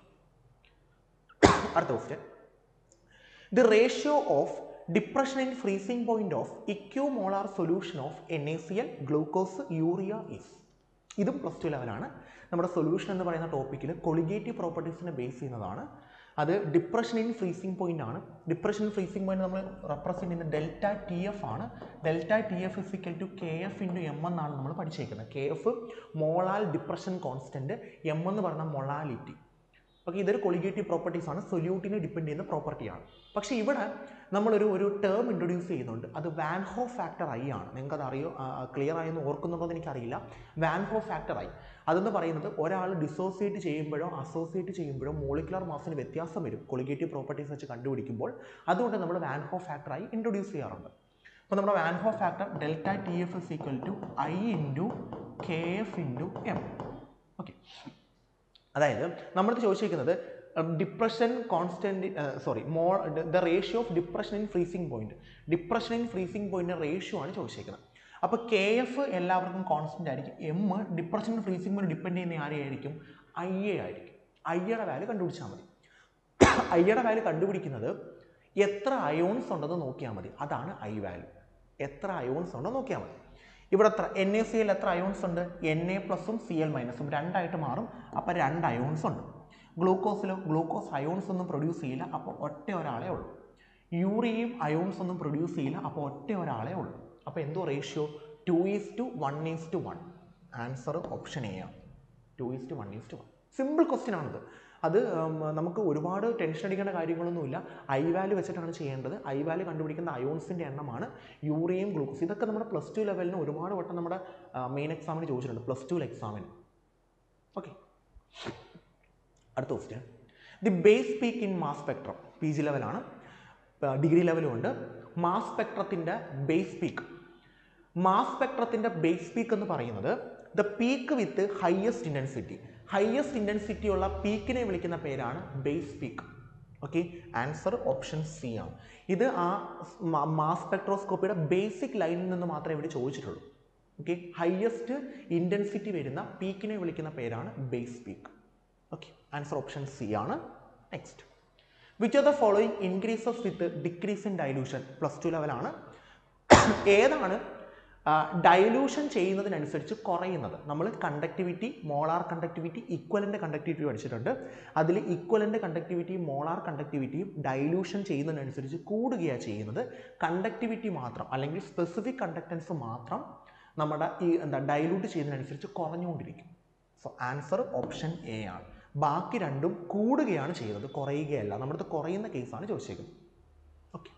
അടുത്ത question. The ratio of depression in freezing point of equimolar solution of N A C L, glucose, urea is. ഇതും plus two ലെവലാണ്. നമ്മുടെ solution എന്ന് പറയുന്ന ടോപ്പിക്കിൽ colligative പ്രോപ്പർട്ടീസിനെ base ചെയ്യുന്നതാണ്. അത് depression in freezing point ആണ്. ഡിപ്രഷൻ ഇൻ ഫ്രീസിംഗ് പോയിന്റ് നമ്മൾ റെപ്രസെൻറ്റ് ചെയ്യുന്ന ഡെൽറ്റ ടി എഫ് ആണ്. Delta T F is equal to K F into M എന്നാണ് നമ്മൾ പഠിച്ചേക്കുന്നത്. K F molal depression constant, M എന്ന് പറഞ്ഞാൽ മൊളാലിറ്റി. ഓക്കെ, ഇതൊരു കൊളിഗേറ്റീവ് പ്രോപ്പർട്ടീസ് ആണ്. സൊല്യൂട്ടിനെ ഡിപ്പെൻഡ് ചെയ്യുന്ന പ്രോപ്പർട്ടിയാണ്. പക്ഷേ ഇവിടെ നമ്മളൊരു ഒരു ടേം ഇൻട്രൊഡ്യൂസ് ചെയ്യുന്നുണ്ട്. അത് വാൻ ഹോ ഫാക്ടർ ഐ ആണ്. നിങ്ങൾക്ക് അത് അറിയോ, ക്ലിയർ ആയെന്ന് ഓർക്കുന്നുണ്ടോ എന്ന് എനിക്കറിയില്ല. വാൻ ഹോ ഫാക്ടർ ഐ അതെന്ന് പറയുന്നത് ഒരാൾ ഡിസോസിയേറ്റ് ചെയ്യുമ്പോഴോ അസോസിയേറ്റ് ചെയ്യുമ്പോഴോ മോളിക്കുലർ മാസിന് വ്യത്യാസം വരും കൊളിഗേറ്റീവ് പ്രോപ്പർട്ടീസ് വെച്ച് കണ്ടുപിടിക്കുമ്പോൾ. അതുകൊണ്ട് നമ്മൾ van Hoff factor I introduce ചെയ്യാറുണ്ട്. അപ്പോൾ നമ്മുടെ van Hoff factor delta T F is equal to I into K F into M. Okay, അതായത് നമ്മളത് ചോദിച്ചിരിക്കുന്നത് depression constant sorry mole the ratio of depression in freezing point. Depression in freezing point ratio ആണ് ചോദിച്ചിരിക്കുന്നത്. അപ്പോൾ K F എല്ലാവർക്കും constant ആയിരിക്കും. M depression in freezing point depend ചെയ്യുന്ന ആരെയായിരിക്കും? ഐ എ ആയിരിക്കും. ഐയുടെ വാല്യൂ കണ്ടുപിടിച്ചാൽ മതി. ഐയുടെ വാല്യൂ കണ്ടുപിടിക്കുന്നത് എത്ര അയോൺസ് ഉണ്ടെന്ന് നോക്കിയാൽ മതി. അതാണ് ഐ വാല്യൂ. എത്ര അയോൺസ് ഉണ്ടോ നോക്കിയാൽ മതി. ഇവിടെ എത്ര എൻ എ സി എൽ എത്ര അയോൺസ് ഉണ്ട്? എൻ എ പ്ലസും സി എൽ മൈനസും രണ്ടായിട്ട് മാറും. അപ്പോൾ രണ്ട് അയോൺസ് ഉണ്ട്. ഗ്ലൂക്കോസിലോ ഗ്ലൂക്കോസ് അയോൺസ് ഒന്നും പ്രൊഡ്യൂസ് ചെയ്യില്ല. അപ്പോൾ ഒറ്റ ഒരാളെ ഉള്ളൂ. യൂറിയയും അയോൺസ് ഒന്നും പ്രൊഡ്യൂസ് ചെയ്യില്ല. അപ്പോൾ ഒറ്റ ഒരാളെ ഉള്ളൂ. അപ്പോൾ എന്തോ ratio? Two is to one is to one. Answer option A ആണ്. Two is to one is to one. Simple question ആണിത്. അത് നമുക്ക് ഒരുപാട് ടെൻഷൻ അടിക്കേണ്ട കാര്യങ്ങളൊന്നുമില്ല. ഐ വാല്യൂ വെച്ചിട്ടാണ് ചെയ്യേണ്ടത്. ഐ വാല്യൂ കണ്ടുപിടിക്കുന്ന അയോൺസിൻ്റെ എണ്ണമാണ്. യൂറിയയും ഗ്ലൂക്കോസ് ഇതൊക്കെ നമ്മുടെ പ്ലസ് ടു ലെവലിന് ഒരുപാട് വട്ടം നമ്മുടെ മെയിൻ എക്സാമിന് ചോദിച്ചിട്ടുണ്ട്. പ്ലസ് ടു എക്സാമിന്. ഓക്കെ, അടുത്ത question. The base peak in mass spectrum. P G ലെവലാണ്, ഡിഗ്രി ലെവലും ഉണ്ട്. മാസ് സ്പെക്ട്രത്തിൻ്റെ ബേസ് പീക്ക്. മാസ് സ്പെക്ട്രത്തിൻ്റെ ബേസ് പീക്ക് എന്ന് പറയുന്നത് the peak with highest intensity. Highest intensity ഉള്ള പീക്കിനെ വിളിക്കുന്ന പേരാണ് base peak. Okay, answer option C ആണ്. ഇത് ആ മാസ് സ്പെക്ട്രോസ്കോപ്പിയുടെ ബേസിക് ലൈനിൽ നിന്ന് മാത്രമേ ഇവിടെ ചോദിച്ചിട്ടുള്ളൂ. ഓക്കെ, ഹയസ്റ്റ് ഇൻറ്റൻസിറ്റി വരുന്ന പീക്കിനെ വിളിക്കുന്ന പേരാണ് base peak. Okay, answer option C ആണ്. Next, which of the following increases with decrease in dilution. Plus two ലെവലാണ്. ഏതാണ് ഡൈലൂഷൻ ചെയ്യുന്നതിനനുസരിച്ച് കുറയുന്നത്? നമ്മൾ conductivity, molar conductivity, equivalent conductivity പഠിച്ചിട്ടുണ്ട്. അതിൽ ഇക്വലൻ്റ് കണ്ടക്ടിവിറ്റിയും മോളാർ കണ്ടക്ടിവിറ്റിയും ഡൈലൂഷൻ ചെയ്യുന്നതിനനുസരിച്ച് കൂടുകയാണ് ചെയ്യുന്നത്. കണ്ടക്ടിവിറ്റി മാത്രം അല്ലെങ്കിൽ സ്പെസിഫിക് കണ്ടക്റ്റൻസ് മാത്രം നമ്മുടെ ഈ എന്താ ഡൈലൂട്ട് ചെയ്യുന്നതിനനുസരിച്ച് കുറഞ്ഞുകൊണ്ടിരിക്കും. സോ ആൻസർ ഓപ്ഷൻ എ ആണ്. ബാക്കി രണ്ടും കൂടുകയാണ് ചെയ്യുന്നത്, കുറയുകയല്ല. നമ്മുടെ കുറയുന്ന കേസാണ് ചോദിച്ചേക്കുന്നത്. ഓക്കെ,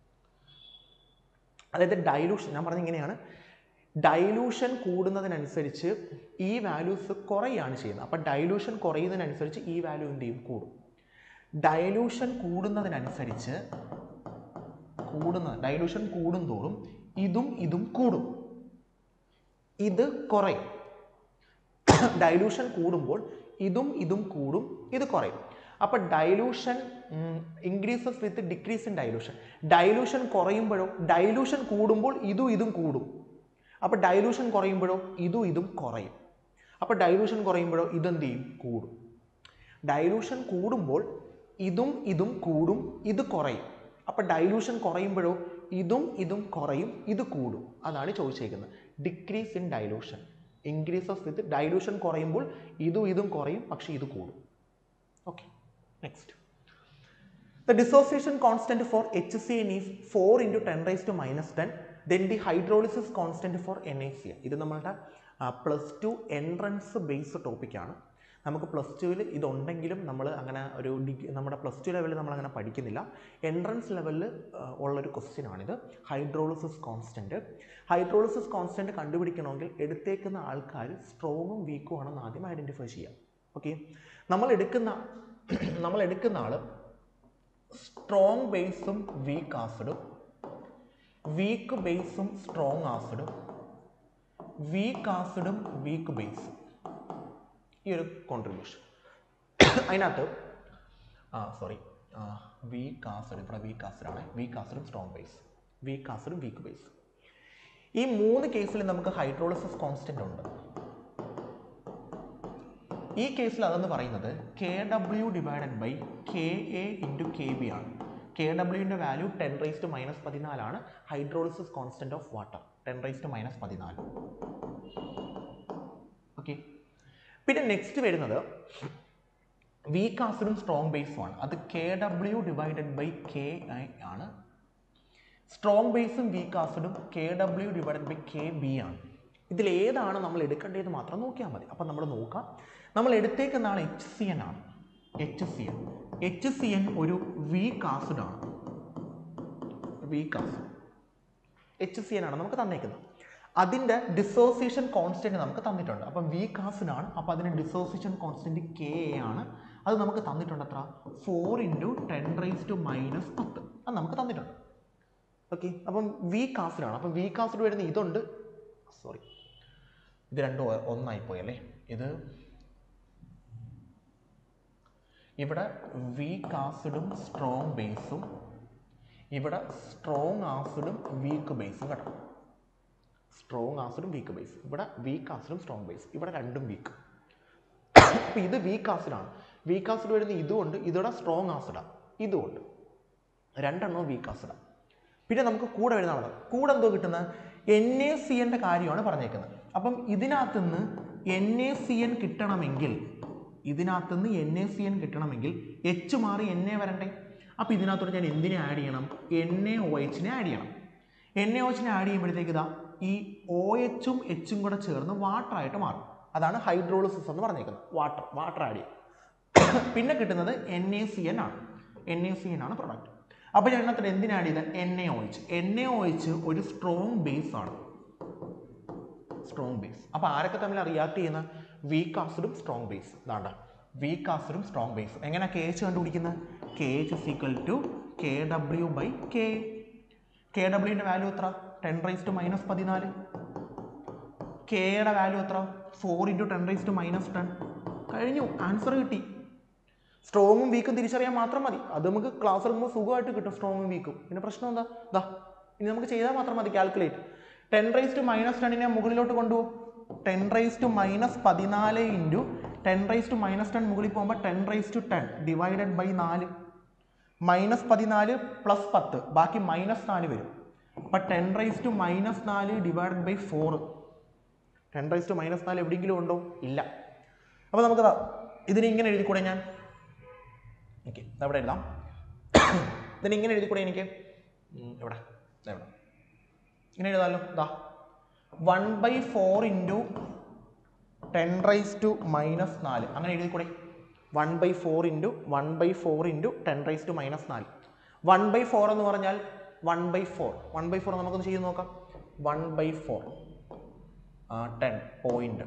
അതായത് ഡൈലൂഷൻ ഞാൻ പറഞ്ഞ ഇങ്ങനെയാണ്. ഡൈലൂഷൻ കൂടുന്നതിനനുസരിച്ച് ഈ വാല്യൂസ് കുറയുകയാണ് ചെയ്യുന്നത്. അപ്പം ഡൈലൂഷൻ കുറയുന്നതിനനുസരിച്ച് ഈ വാല്യൂ എന്ത് ചെയ്യും? കൂടും. ഡൈലൂഷൻ കൂടുന്നതിനനുസരിച്ച് കൂടുന്ന ഡൈലൂഷൻ കൂടുന്തോറും ഇതും ഇതും കൂടും, ഇത് കുറയും. ഡൈലൂഷൻ കൂടുമ്പോൾ ഇതും ഇതും കൂടും, ഇത് കുറയും. അപ്പോൾ dilution increases with decrease in dilution. Dilution കുറയുമ്പോഴോ ഡൈലൂഷൻ കൂടുമ്പോൾ ഇതും ഇതും കൂടും. അപ്പോൾ ഡൈലൂഷൻ കുറയുമ്പോഴോ ഇതും ഇതും കുറയും. അപ്പോൾ ഡൈലൂഷൻ കുറയുമ്പോഴോ ഇതെന്ത് ചെയ്യും? കൂടും. ഡൈലൂഷൻ കൂടുമ്പോൾ ഇതും ഇതും കൂടും, ഇത് കുറയും. അപ്പോൾ ഡൈലൂഷൻ കുറയുമ്പോഴോ ഇതും ഇതും കുറയും, ഇത് കൂടും. അതാണ് ചോദിച്ചേക്കുന്നത്. Decrease in dilution increases with dilution കുറയുമ്പോൾ ഇതും ഇതും കുറയും, പക്ഷേ ഇത് കൂടും. Okay, next. The dissociation constant for H C n is four into ten raised to minus ten. Then the hydrolysis constant for NaCl. ഇത് നമ്മളുടെ പ്ലസ് ടു എൻട്രൻസ് ബേസ്ഡ് ടോപ്പിക്കാണ്. നമുക്ക് പ്ലസ് ടുവിൽ ഇതുണ്ടെങ്കിലും നമ്മൾ അങ്ങനെ ഒരു ഡിഗ്രി നമ്മുടെ പ്ലസ് ടു ലെവലിൽ നമ്മൾ അങ്ങനെ പഠിക്കുന്നില്ല. എൻട്രൻസ് ലെവലിൽ ഉള്ളൊരു ക്വസ്റ്റ്യൻ ആണിത്. Hydrolysis constant. ഹൈഡ്രോളിസിസ് കോൺസ്റ്റൻറ്റ് കണ്ടുപിടിക്കണമെങ്കിൽ എടുത്തേക്കുന്ന ആൾക്കാർ സ്ട്രോങ്ങും വീക്കും ആണെന്ന് ആദ്യം ഐഡൻറ്റിഫൈ ചെയ്യാം. ഓക്കെ, നമ്മൾ എടുക്കുന്ന നമ്മൾ എടുക്കുന്ന ആൾ സ്ട്രോങ് ബേസും വീക്ക് ആസിഡും, വീക്ക് ബേസും സ്ട്രോങ് ആസിഡും, വീക്ക് ആസിഡും വീക്ക് ബേസും, ഈ ഒരു കോൺട്രിബ്യൂഷൻ. അതിനകത്ത് ആ സോറി വീക്ക് ആസിഡ്, ഇവിടെ വീക്ക് ആസിഡാണ്. വീക്ക് ആസിഡും സ്ട്രോങ് ബേസ്, വീക്ക് ആസിഡും വീക്ക് ബേസ്. ഈ മൂന്ന് കേസിൽ നമുക്ക് ഹൈഡ്രോളിസിസ് കോൺസ്റ്റന്റ് ഉണ്ട്. ഈ കേസിൽ അതെന്ന് പറയുന്നത് K W divided by K A into K B ആണ്. കെ ഡബ്ല്യുവിൻ്റെ value ten raise to minus പതിനാലാണ് hydrolysis constant of water. Ten raise to minus പതിനാല്. ഓക്കെ, പിന്നെ നെക്സ്റ്റ് വരുന്നത് വീക്ക് ആസിഡും സ്ട്രോങ് ബേസും ആണ്. അത് K W divided by K I ആണ്. സ്ട്രോങ് ബേസും വീക്ക് ആസിഡും K W divided by K B ആണ്. ഇതിൽ ഏതാണ് നമ്മൾ എടുക്കേണ്ടത് മാത്രം നോക്കിയാൽ മതി. അപ്പം നമ്മൾ നോക്കാം. നമ്മൾ എടുത്തേക്കുന്ന ആൾ എച്ച് സി എൻ ആണ്. H C N H C N ഒരു വീക്ക് ആസിഡാണ്. Weak acid H C N ആണ് നമുക്ക് തന്നേക്കുന്നത്. അതിൻ്റെ ഡിസോസിയേഷൻ കോൺസ്റ്റന്റ് നമുക്ക് തന്നിട്ടുണ്ട്. അപ്പം വീക്ക് ആസിഡ് ആണ്. അപ്പം അതിൻ്റെ ഡിസോസിയേഷൻ കോൺസ്റ്റന്റ് കെ എ ആണ്. അത് നമുക്ക് തന്നിട്ടുണ്ട്. എത്ര? Four into ten raise to minus പത്ത്. അത് നമുക്ക് തന്നിട്ടുണ്ട്. ഓക്കെ, അപ്പം വീക്ക് ആസിഡാണ്. അപ്പം വീക്ക് ആസിഡ് വരുന്ന ഇതുണ്ട്. സോറി, ഇത് രണ്ടും ഒന്നായിപ്പോയി അല്ലേ. ഇത് ഇവിടെ വീക്ക് ആസിഡും സ്ട്രോങ് ബേസും, ഇവിടെ സ്ട്രോങ് ആസിഡും വീക്ക് ബേസും കേട്ടോ. സ്ട്രോങ് ആസിഡും വീക്ക് ബേസ്. ഇവിടെ വീക്ക് ആസിഡും സ്ട്രോങ് ബേസ്. ഇവിടെ രണ്ടും വീക്ക്. അപ്പോൾ ഇത് വീക്ക് ആസിഡാണ്. വീക്ക് ആസിഡ് വരുന്ന ഇതുകൊണ്ട്, ഇതിവിടെ സ്ട്രോങ് ആസിഡാണ്. ഇതുകൊണ്ട് രണ്ടെണ്ണവും വീക്ക് ആസിഡാണ്. പിന്നെ നമുക്ക് കൂടെ വരുന്ന ആളാണ്. കൂടെ എന്തോ കിട്ടുന്നത്? എൻ എ സി എൻ്റെ കാര്യമാണ് പറഞ്ഞേക്കുന്നത്. അപ്പം ഇതിനകത്തുനിന്ന് എൻ എ സി എൻ കിട്ടണമെങ്കിൽ ഇതിനകത്തുനിന്ന് എൻ എ സി എൻ കിട്ടണമെങ്കിൽ എച്ച് മാറി എൻ എ വരണ്ടേ? അപ്പോൾ ഇതിനകത്തോട് ഞാൻ എന്തിനെ ആഡ് ചെയ്യണം? എൻ എ ഒ എച്ചിനെ ആഡ് ചെയ്യണം. എൻ എ ഒ എച്ചിനെ ആഡ് ചെയ്യുമ്പോഴത്തേക്ക് ഇതാ ഈ ഒ എച്ചും എച്ചും കൂടെ ചേർന്ന് വാട്ടർ ആയിട്ട് മാറും. അതാണ് ഹൈഡ്രോളിസിസ് എന്ന് പറഞ്ഞേക്കുന്നത്. വാട്ടർ വാട്ടർ ആഡ് ചെയ്യും. പിന്നെ കിട്ടുന്നത് എൻ എ സി എൻ ആണ്. എൻ എ സി എൻ ആണ് പ്രൊഡക്റ്റ്. അപ്പോൾ ഞാൻ ഇതിനകത്ത് എന്തിനാ ആഡ് ചെയ്തത്? N A O H. N A O H ഒരു സ്ട്രോങ് ബേസ് ആണ്. Strong base. അപ്പോൾ ആരൊക്കെ തമ്മിൽ റിയാക്ട് ചെയ്യുന്ന? വീക്ക് ആസിഡും സ്ട്രോങ് ബേസ്. ഇതാണ്ട വീക്ക് ആസിഡും സ്ട്രോങ് ബേസും. എങ്ങനെ കെ എച്ച് കണ്ടുപിടിക്കുന്നത്? K H is equal to K W by K. K ഡബ്ല്യുവിൻ്റെ വാല്യൂ എത്ര? ടെൻ റൈസ് ടു മൈനസ് പതിനാല്. കെയുടെ വാല്യൂ എത്ര? Four into ten raise to minus ten. കഴിഞ്ഞു, ആൻസർ കിട്ടി. സ്ട്രോങ്ങും വീക്കും തിരിച്ചറിയാൻ മാത്രം മതി. അത് നമുക്ക് ക്ലാസ് എടുക്കുമ്പോൾ സുഖമായിട്ട് കിട്ടും. സ്ട്രോങ്ങും വീക്കും. പിന്നെ പ്രശ്നം എന്താ? ദാ ഇനി നമുക്ക് ചെയ്താൽ മാത്രം മതി. Calculate. Ten raise to minus ടെന്നിനെ മുകളിലോട്ട് കൊണ്ടുപോകും. ടെൻ റൈസ് ടു മൈനസ് പതിനാല് into ten raise to minus ten മുകളിൽ പോകുമ്പോൾ ten raise to ten divided by നാല്. മൈനസ് പതിനാല് പ്ലസ് പത്ത്, ബാക്കി മൈനസ് നാല് വരും. അപ്പം ടെൻ റൈസ് ടു മൈനസ് നാല് divided by four. Ten raise to minus നാല് എവിടെയെങ്കിലും ഉണ്ടോ? ഇല്ല. അപ്പോൾ നമുക്ക് ഇതിനെ ഇങ്ങനെ എഴുതിക്കൂടെ ഞാൻ? ഓക്കെ, അവിടെ എഴുതാം. ഇതിനെ ഇങ്ങനെ എഴുതിക്കൂടെ എനിക്ക്? എവിടെ എവിടെ ഇങ്ങനെ എഴുതാമല്ലോ. ഇതാ one by four into ten raise to minus നാല്. അങ്ങനെ എഴുതിക്കൂടെ? One by four into one by four into ten raise to minus നാല്. വൺ ബൈ ഫോർ എന്ന് പറഞ്ഞാൽ one by four. One by four നമുക്കൊന്ന് ചെയ്ത് നോക്കാം. One by four ten point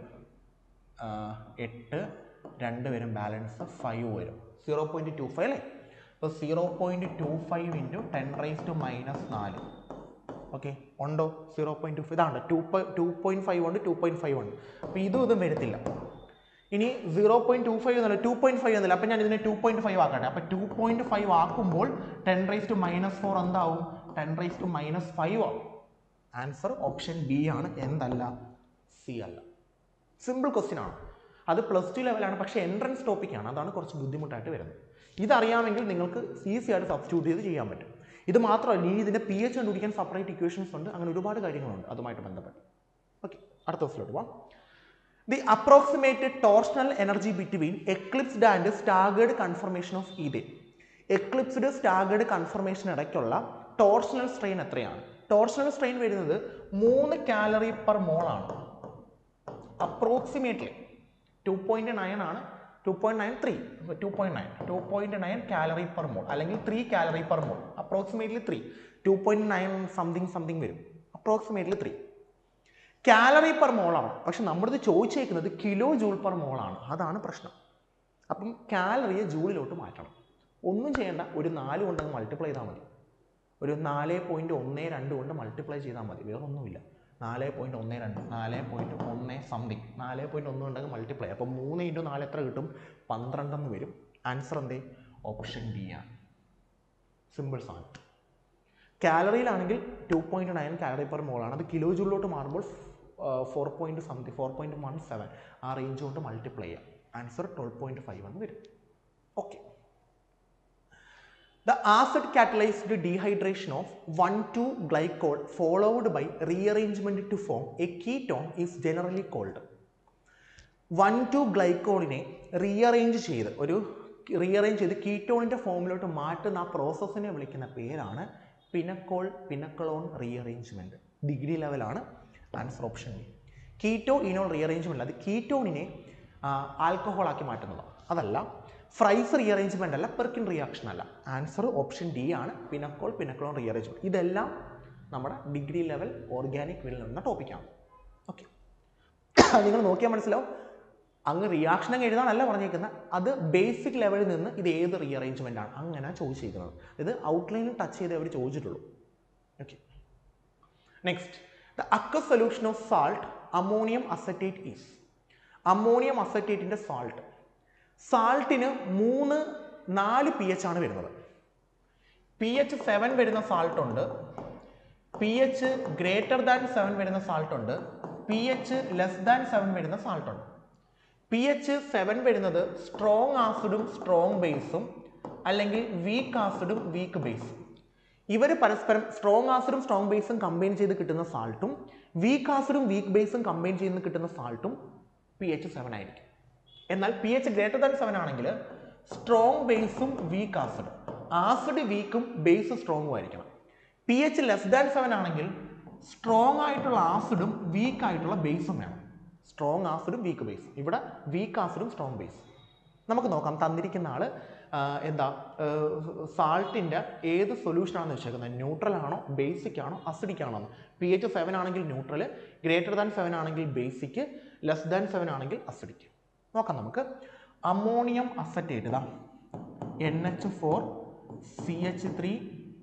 എട്ട് രണ്ട് വരും, ബാലൻസ് ഫൈവ് വരും. സീറോ പോയിൻറ്റ് ടു ഫൈവ് അല്ലേ? അപ്പോൾ zero point two five into ten raise to minus നാല്. ഓക്കെ, ഉണ്ടോ? Zero point two five. ഇതാണ്ട് ടു ടു പോയിൻറ്റ് ഫൈവ് ഉണ്ട്, ടു പോയിൻറ്റ് ഫൈവ് ഉണ്ട്. അപ്പോൾ ഇതും ഇതും വരത്തില്ല. ഇനി സീറോ പോയിന്റ് ടു ഫൈവ് എന്നല്ല ടു പോയിന്റ് ഫൈവ് എന്നല്ല, അപ്പം ഞാൻ ഇതിനെ ടു പോയിന്റ് ഫൈവ് ആക്കട്ടെ. അപ്പം ടു പോയിന്റ് ഫൈവ് ആക്കുമ്പോൾ ten raise to minus four എന്താവും? Ten raise to minus five ആവും. ആൻസർ ഓപ്ഷൻ ബി ആണ്, എന്തല്ല, സി അല്ല. സിമ്പിൾ ക്വസ്റ്റ്യൻ ആണ്, അത് പ്ലസ് ടു ലെവലാണ്, പക്ഷേ എൻട്രൻസ് ടോപ്പിക്കാണ്, അതാണ് കുറച്ച് ബുദ്ധിമുട്ടായിട്ട് വരുന്നത്. ഇതറിയാമെങ്കിൽ നിങ്ങൾക്ക് ഈസി ആയിട്ട് സബ്സ്റ്റിറ്റ്യൂട്ട് ചെയ്ത് ചെയ്യാൻ പറ്റും. ഇത് മാത്രമല്ല, ഈ ഇതിൻ്റെ പി എച്ച് കണ്ടുപിടിക്കാൻ സെപ്പറേറ്റ് ഇക്വേഷൻസ് ഉണ്ട്, അങ്ങനെ ഒരുപാട് കാര്യങ്ങളുണ്ട് അതുമായിട്ട് ബന്ധപ്പെട്ട്. ഓക്കെ, അടുത്ത ക്വസ്റ്റിലോട്ട് പോവാം. The approximated torsional energy between eclipsed and staggered conformation of ethane. Eclipsed staggered conformation ഇടയ്ക്കുള്ള ടോർഷണൽ സ്ട്രെയിൻ എത്രയാണ്? ടോർഷണൽ സ്ട്രെയിൻ വരുന്നത് മൂന്ന് കാലറി പെർ മോൾ ആണ്. അപ്രോക്സിമേറ്റ്ലി ടു പോയിന്റ് നയൻ ആണ്, two point nine three two point nine two point nine calorie per mole അല്ലെങ്കിൽ three calorie per mole. Approximately three two point nine something something വരും. Approximately three calorie per മോളാണ്. പക്ഷെ നമ്മളിത് ചോദിച്ചേക്കുന്നത് kilo joule per മോളാണ്, അതാണ് പ്രശ്നം. അപ്പം കാലറിയെ ജൂളിലോട്ട് മാറ്റണം. ഒന്നും ചെയ്യേണ്ട, ഒരു നാല് കൊണ്ടങ്ങ് മൾട്ടിപ്ലൈ ചെയ്താൽ മതി. ഒരു നാല് പോയിന്റ് ഒന്ന് രണ്ട് കൊണ്ട് മൾട്ടിപ്ലൈ ചെയ്താൽ മതി, വേറെ ഒന്നുമില്ല. നാല് പോയിന്റ് ഒന്ന് രണ്ട് നാല് പോയിന്റ് ഒന്ന് സംതിങ് നാല് പോയിന്റ് ഒന്ന് ഉണ്ടെങ്കിൽ മൾട്ടിപ്ലൈ. അപ്പം മൂന്ന് ഇൻറ്റു നാല് എത്ര കിട്ടും? പന്ത്രണ്ടെന്ന് വരും. ആൻസർ എന്തേ? ഓപ്ഷൻ ബി ആണ്. സിമ്പിൾ സാധനം. കാലറിയിലാണെങ്കിൽ two point nine calorie per മോളാണ്, അത് കിലോ ജൂളിലോട്ട് മാറുമ്പോൾ four point something four point one seven ആ റേഞ്ച് കൊണ്ട് മൾട്ടിപ്ലൈ ചെയ്യാം. ആൻസർ ട്വൽവ് പോയിന്റ് ഫൈവ് എന്ന് വരും. Okay. The acid catalyzed dehydration of one two glycol followed by rearrangement to form a ketone is generally called. one two ഗ്ലൈക്കോളിനെ rearrange ചെയ്ത് ഒരു rearrange ചെയ്ത് കീറ്റോണിൻ്റെ ഫോമിലോട്ട് മാറ്റുന്ന ആ പ്രോസസ്സിനെ വിളിക്കുന്ന പേരാണ് പിനക്കോൾ പിനക്കളോൺ റീഅറേഞ്ച്മെൻറ്റ്. ഡിഗ്രി ലെവലാണ്. Answer option B. Keto enol rearrangement, അത് കീറ്റോണിനെ ആൽക്കഹോളാക്കി മാറ്റുന്നതാണ്, അതല്ല. ഫ്രൈസ് റീഅറേഞ്ച്മെൻ്റ് അല്ല, പെർക്കിൻ റിയാക്ഷൻ അല്ല. ആൻസർ ഓപ്ഷൻ ഡി ആണ്, പിനക്കോൾ പിനക്കളോൺ റീഅറേഞ്ച്മെൻറ്റ്. ഇതെല്ലാം നമ്മുടെ ഡിഗ്രി ലെവൽ ഓർഗാനിക് വിൽ എന്ന ടോപ്പിക്കാണ്. ഓക്കെ, നിങ്ങൾ നോക്കിയാൽ മനസ്സിലാവും, അങ്ങ് റിയാക്ഷൻ അങ്ങ് എഴുതാനല്ല പറഞ്ഞേക്കുന്നത്, അത് ബേസിക് ലെവലിൽ നിന്ന് ഇത് ഏത് റീഅറേഞ്ച്മെൻ്റ് ആണ് അങ്ങനെ ചോദിച്ചിരിക്കുന്നത്. ഇത് ഔട്ട്ലൈനിൽ ടച്ച് ചെയ്ത് അവർ ചോദിച്ചിട്ടുള്ളൂ. Okay, next. The aqueous solution of salt ammonium acetate is. Ammonium അസറ്റേറ്റിൻ്റെ സാൾട്ട്, സാൾട്ടിന് മൂന്ന് നാല് പി എച്ച് ആണ് വരുന്നത്. പി എച്ച് സെവൻ വരുന്ന സാൾട്ട് ഉണ്ട്, P H greater than seven വരുന്ന സാൾട്ട് ഉണ്ട്, P H less than seven വരുന്ന സാൾട്ട് ഉണ്ട്. പി എച്ച് സെവൻ വരുന്നത് സ്ട്രോങ് ആസിഡും സ്ട്രോങ് ബേസും അല്ലെങ്കിൽ വീക്ക് ആസിഡും വീക്ക് ബേസും. ഇവർ പരസ്പരം സ്ട്രോങ് ആസിഡും സ്ട്രോങ് ബേസും കമ്പൈൻ ചെയ്ത് കിട്ടുന്ന സാൾട്ടും വീക്ക് ആസിഡും വീക്ക് ബേസും കമ്പൈൻ ചെയ്ത് കിട്ടുന്ന സാൾട്ടും പി എച്ച് സെവൻ ആയിരിക്കും. എന്നാൽ P H greater than seven ആണെങ്കിൽ സ്ട്രോങ് ബേസും വീക്ക് ആസിഡും, ആസിഡ് വീക്കും ബേസ് സ്ട്രോങ്ങും ആയിരിക്കണം. P H less than seven ആണെങ്കിൽ സ്ട്രോങ് ആയിട്ടുള്ള ആസിഡും വീക്ക് ആയിട്ടുള്ള ബേസും വേണം. സ്ട്രോങ് ആസിഡും വീക്ക് ബേസും, ഇവിടെ വീക്ക് ആസിഡും സ്ട്രോങ് ബേസും. നമുക്ക് നോക്കാം, തന്നിരിക്കുന്ന ആൾ എന്താ സാൾട്ടിൻ്റെ ഏത് സൊല്യൂഷനാണെന്ന് വെച്ചേക്കുന്നത്, ന്യൂട്രൽ ആണോ ബേസിക് ആണോ അസിഡിക് ആണോ എന്ന്. പി എച്ച് സെവൻ ആണെങ്കിൽ ന്യൂട്രൽ, ഗ്രേറ്റർ ദാൻ സെവൻ ആണെങ്കിൽ ബേസിക്, ലെസ് ദാൻ സെവൻ ആണെങ്കിൽ അസിഡിക്. നോക്കാം നമുക്ക്. അമോണിയം അസറ്റേറ്റ് ഇതാ N H four C H three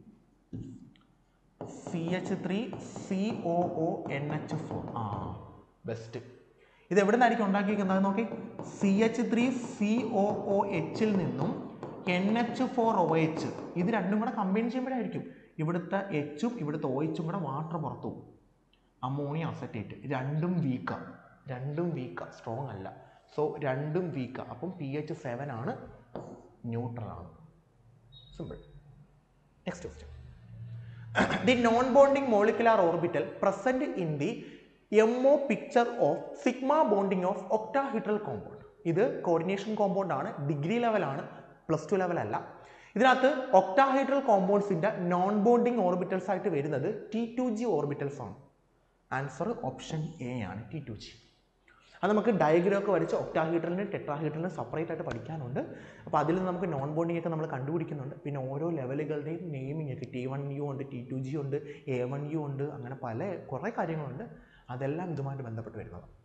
C H three C O O N H four. ആ ബെസ്റ്റ്. ഇത് എവിടെ നിന്നായിരിക്കും ഉണ്ടാക്കിയിരിക്കുന്നത് നോക്കി. C H three C O O എച്ചിൽ നിന്നും N H four O H, ഇത് രണ്ടും കൂടെ കമ്പൈൻ ചെയ്യുമ്പോഴായിരിക്കും ഇവിടുത്തെ എച്ചും ഇവിടുത്തെ ഒ എച്ചും കൂടെ വാട്ടർ പുറത്തു പോകും. അമോണിയം അസറ്റേറ്റ് രണ്ടും വീക്കാ, രണ്ടും വീക്കാ, സ്ട്രോങ് അല്ല. സോ രണ്ടും വീക്കാ, അപ്പം പി എച്ച് സെവൻ ആണ്, ന്യൂട്രൽ ആണ്. Simple. Next question. The non bonding molecular orbital present in the MO picture of sigma bonding of octahedral compound. ഇത് കോർഡിനേഷൻ കോമ്പൗണ്ട് ആണ്, ഡിഗ്രി ലെവലാണ്, പ്ലസ് ടു ലെവൽ അല്ല. ഇതിനകത്ത് ഒക്ടാഹൈഡ്രൽ കോമ്പൗണ്ട്സിന്റെ നോൺ ബോണ്ടിങ് ഓർബിറ്റൽസ് ആയിട്ട് വരുന്നത് ടി ടു ജി ഓർബിറ്റൽസ് ആണ്. Answer option A ആണ്, ടി ടു ജി. അത് നമുക്ക് ഡയഗ്രം ഒക്കെ വരച്ച് ഒക്ടാഹീഡ്രലിനും ടെട്രാഹീഡ്രലിനും സെപ്പറേറ്റ് ആയിട്ട് പഠിക്കാനുണ്ട്. അപ്പോൾ അതിൽ നിന്ന് നമുക്ക് നോൺ ബോണ്ടിങ് ഒക്കെ നമ്മൾ കണ്ടുപിടിക്കുന്നുണ്ട്. പിന്നെ ഓരോ ലെവലുകളുടെയും നെയിമിംഗ് ഒക്കെ, ടി വൺ യു ഉണ്ട്, ടി ടു ജി ഉണ്ട്, എ വൺ യു ഉണ്ട്, അങ്ങനെ പല കുറേ കാര്യങ്ങളുണ്ട്. അതെല്ലാം ഇതുമായിട്ട് ബന്ധപ്പെട്ട് വരുന്നത്.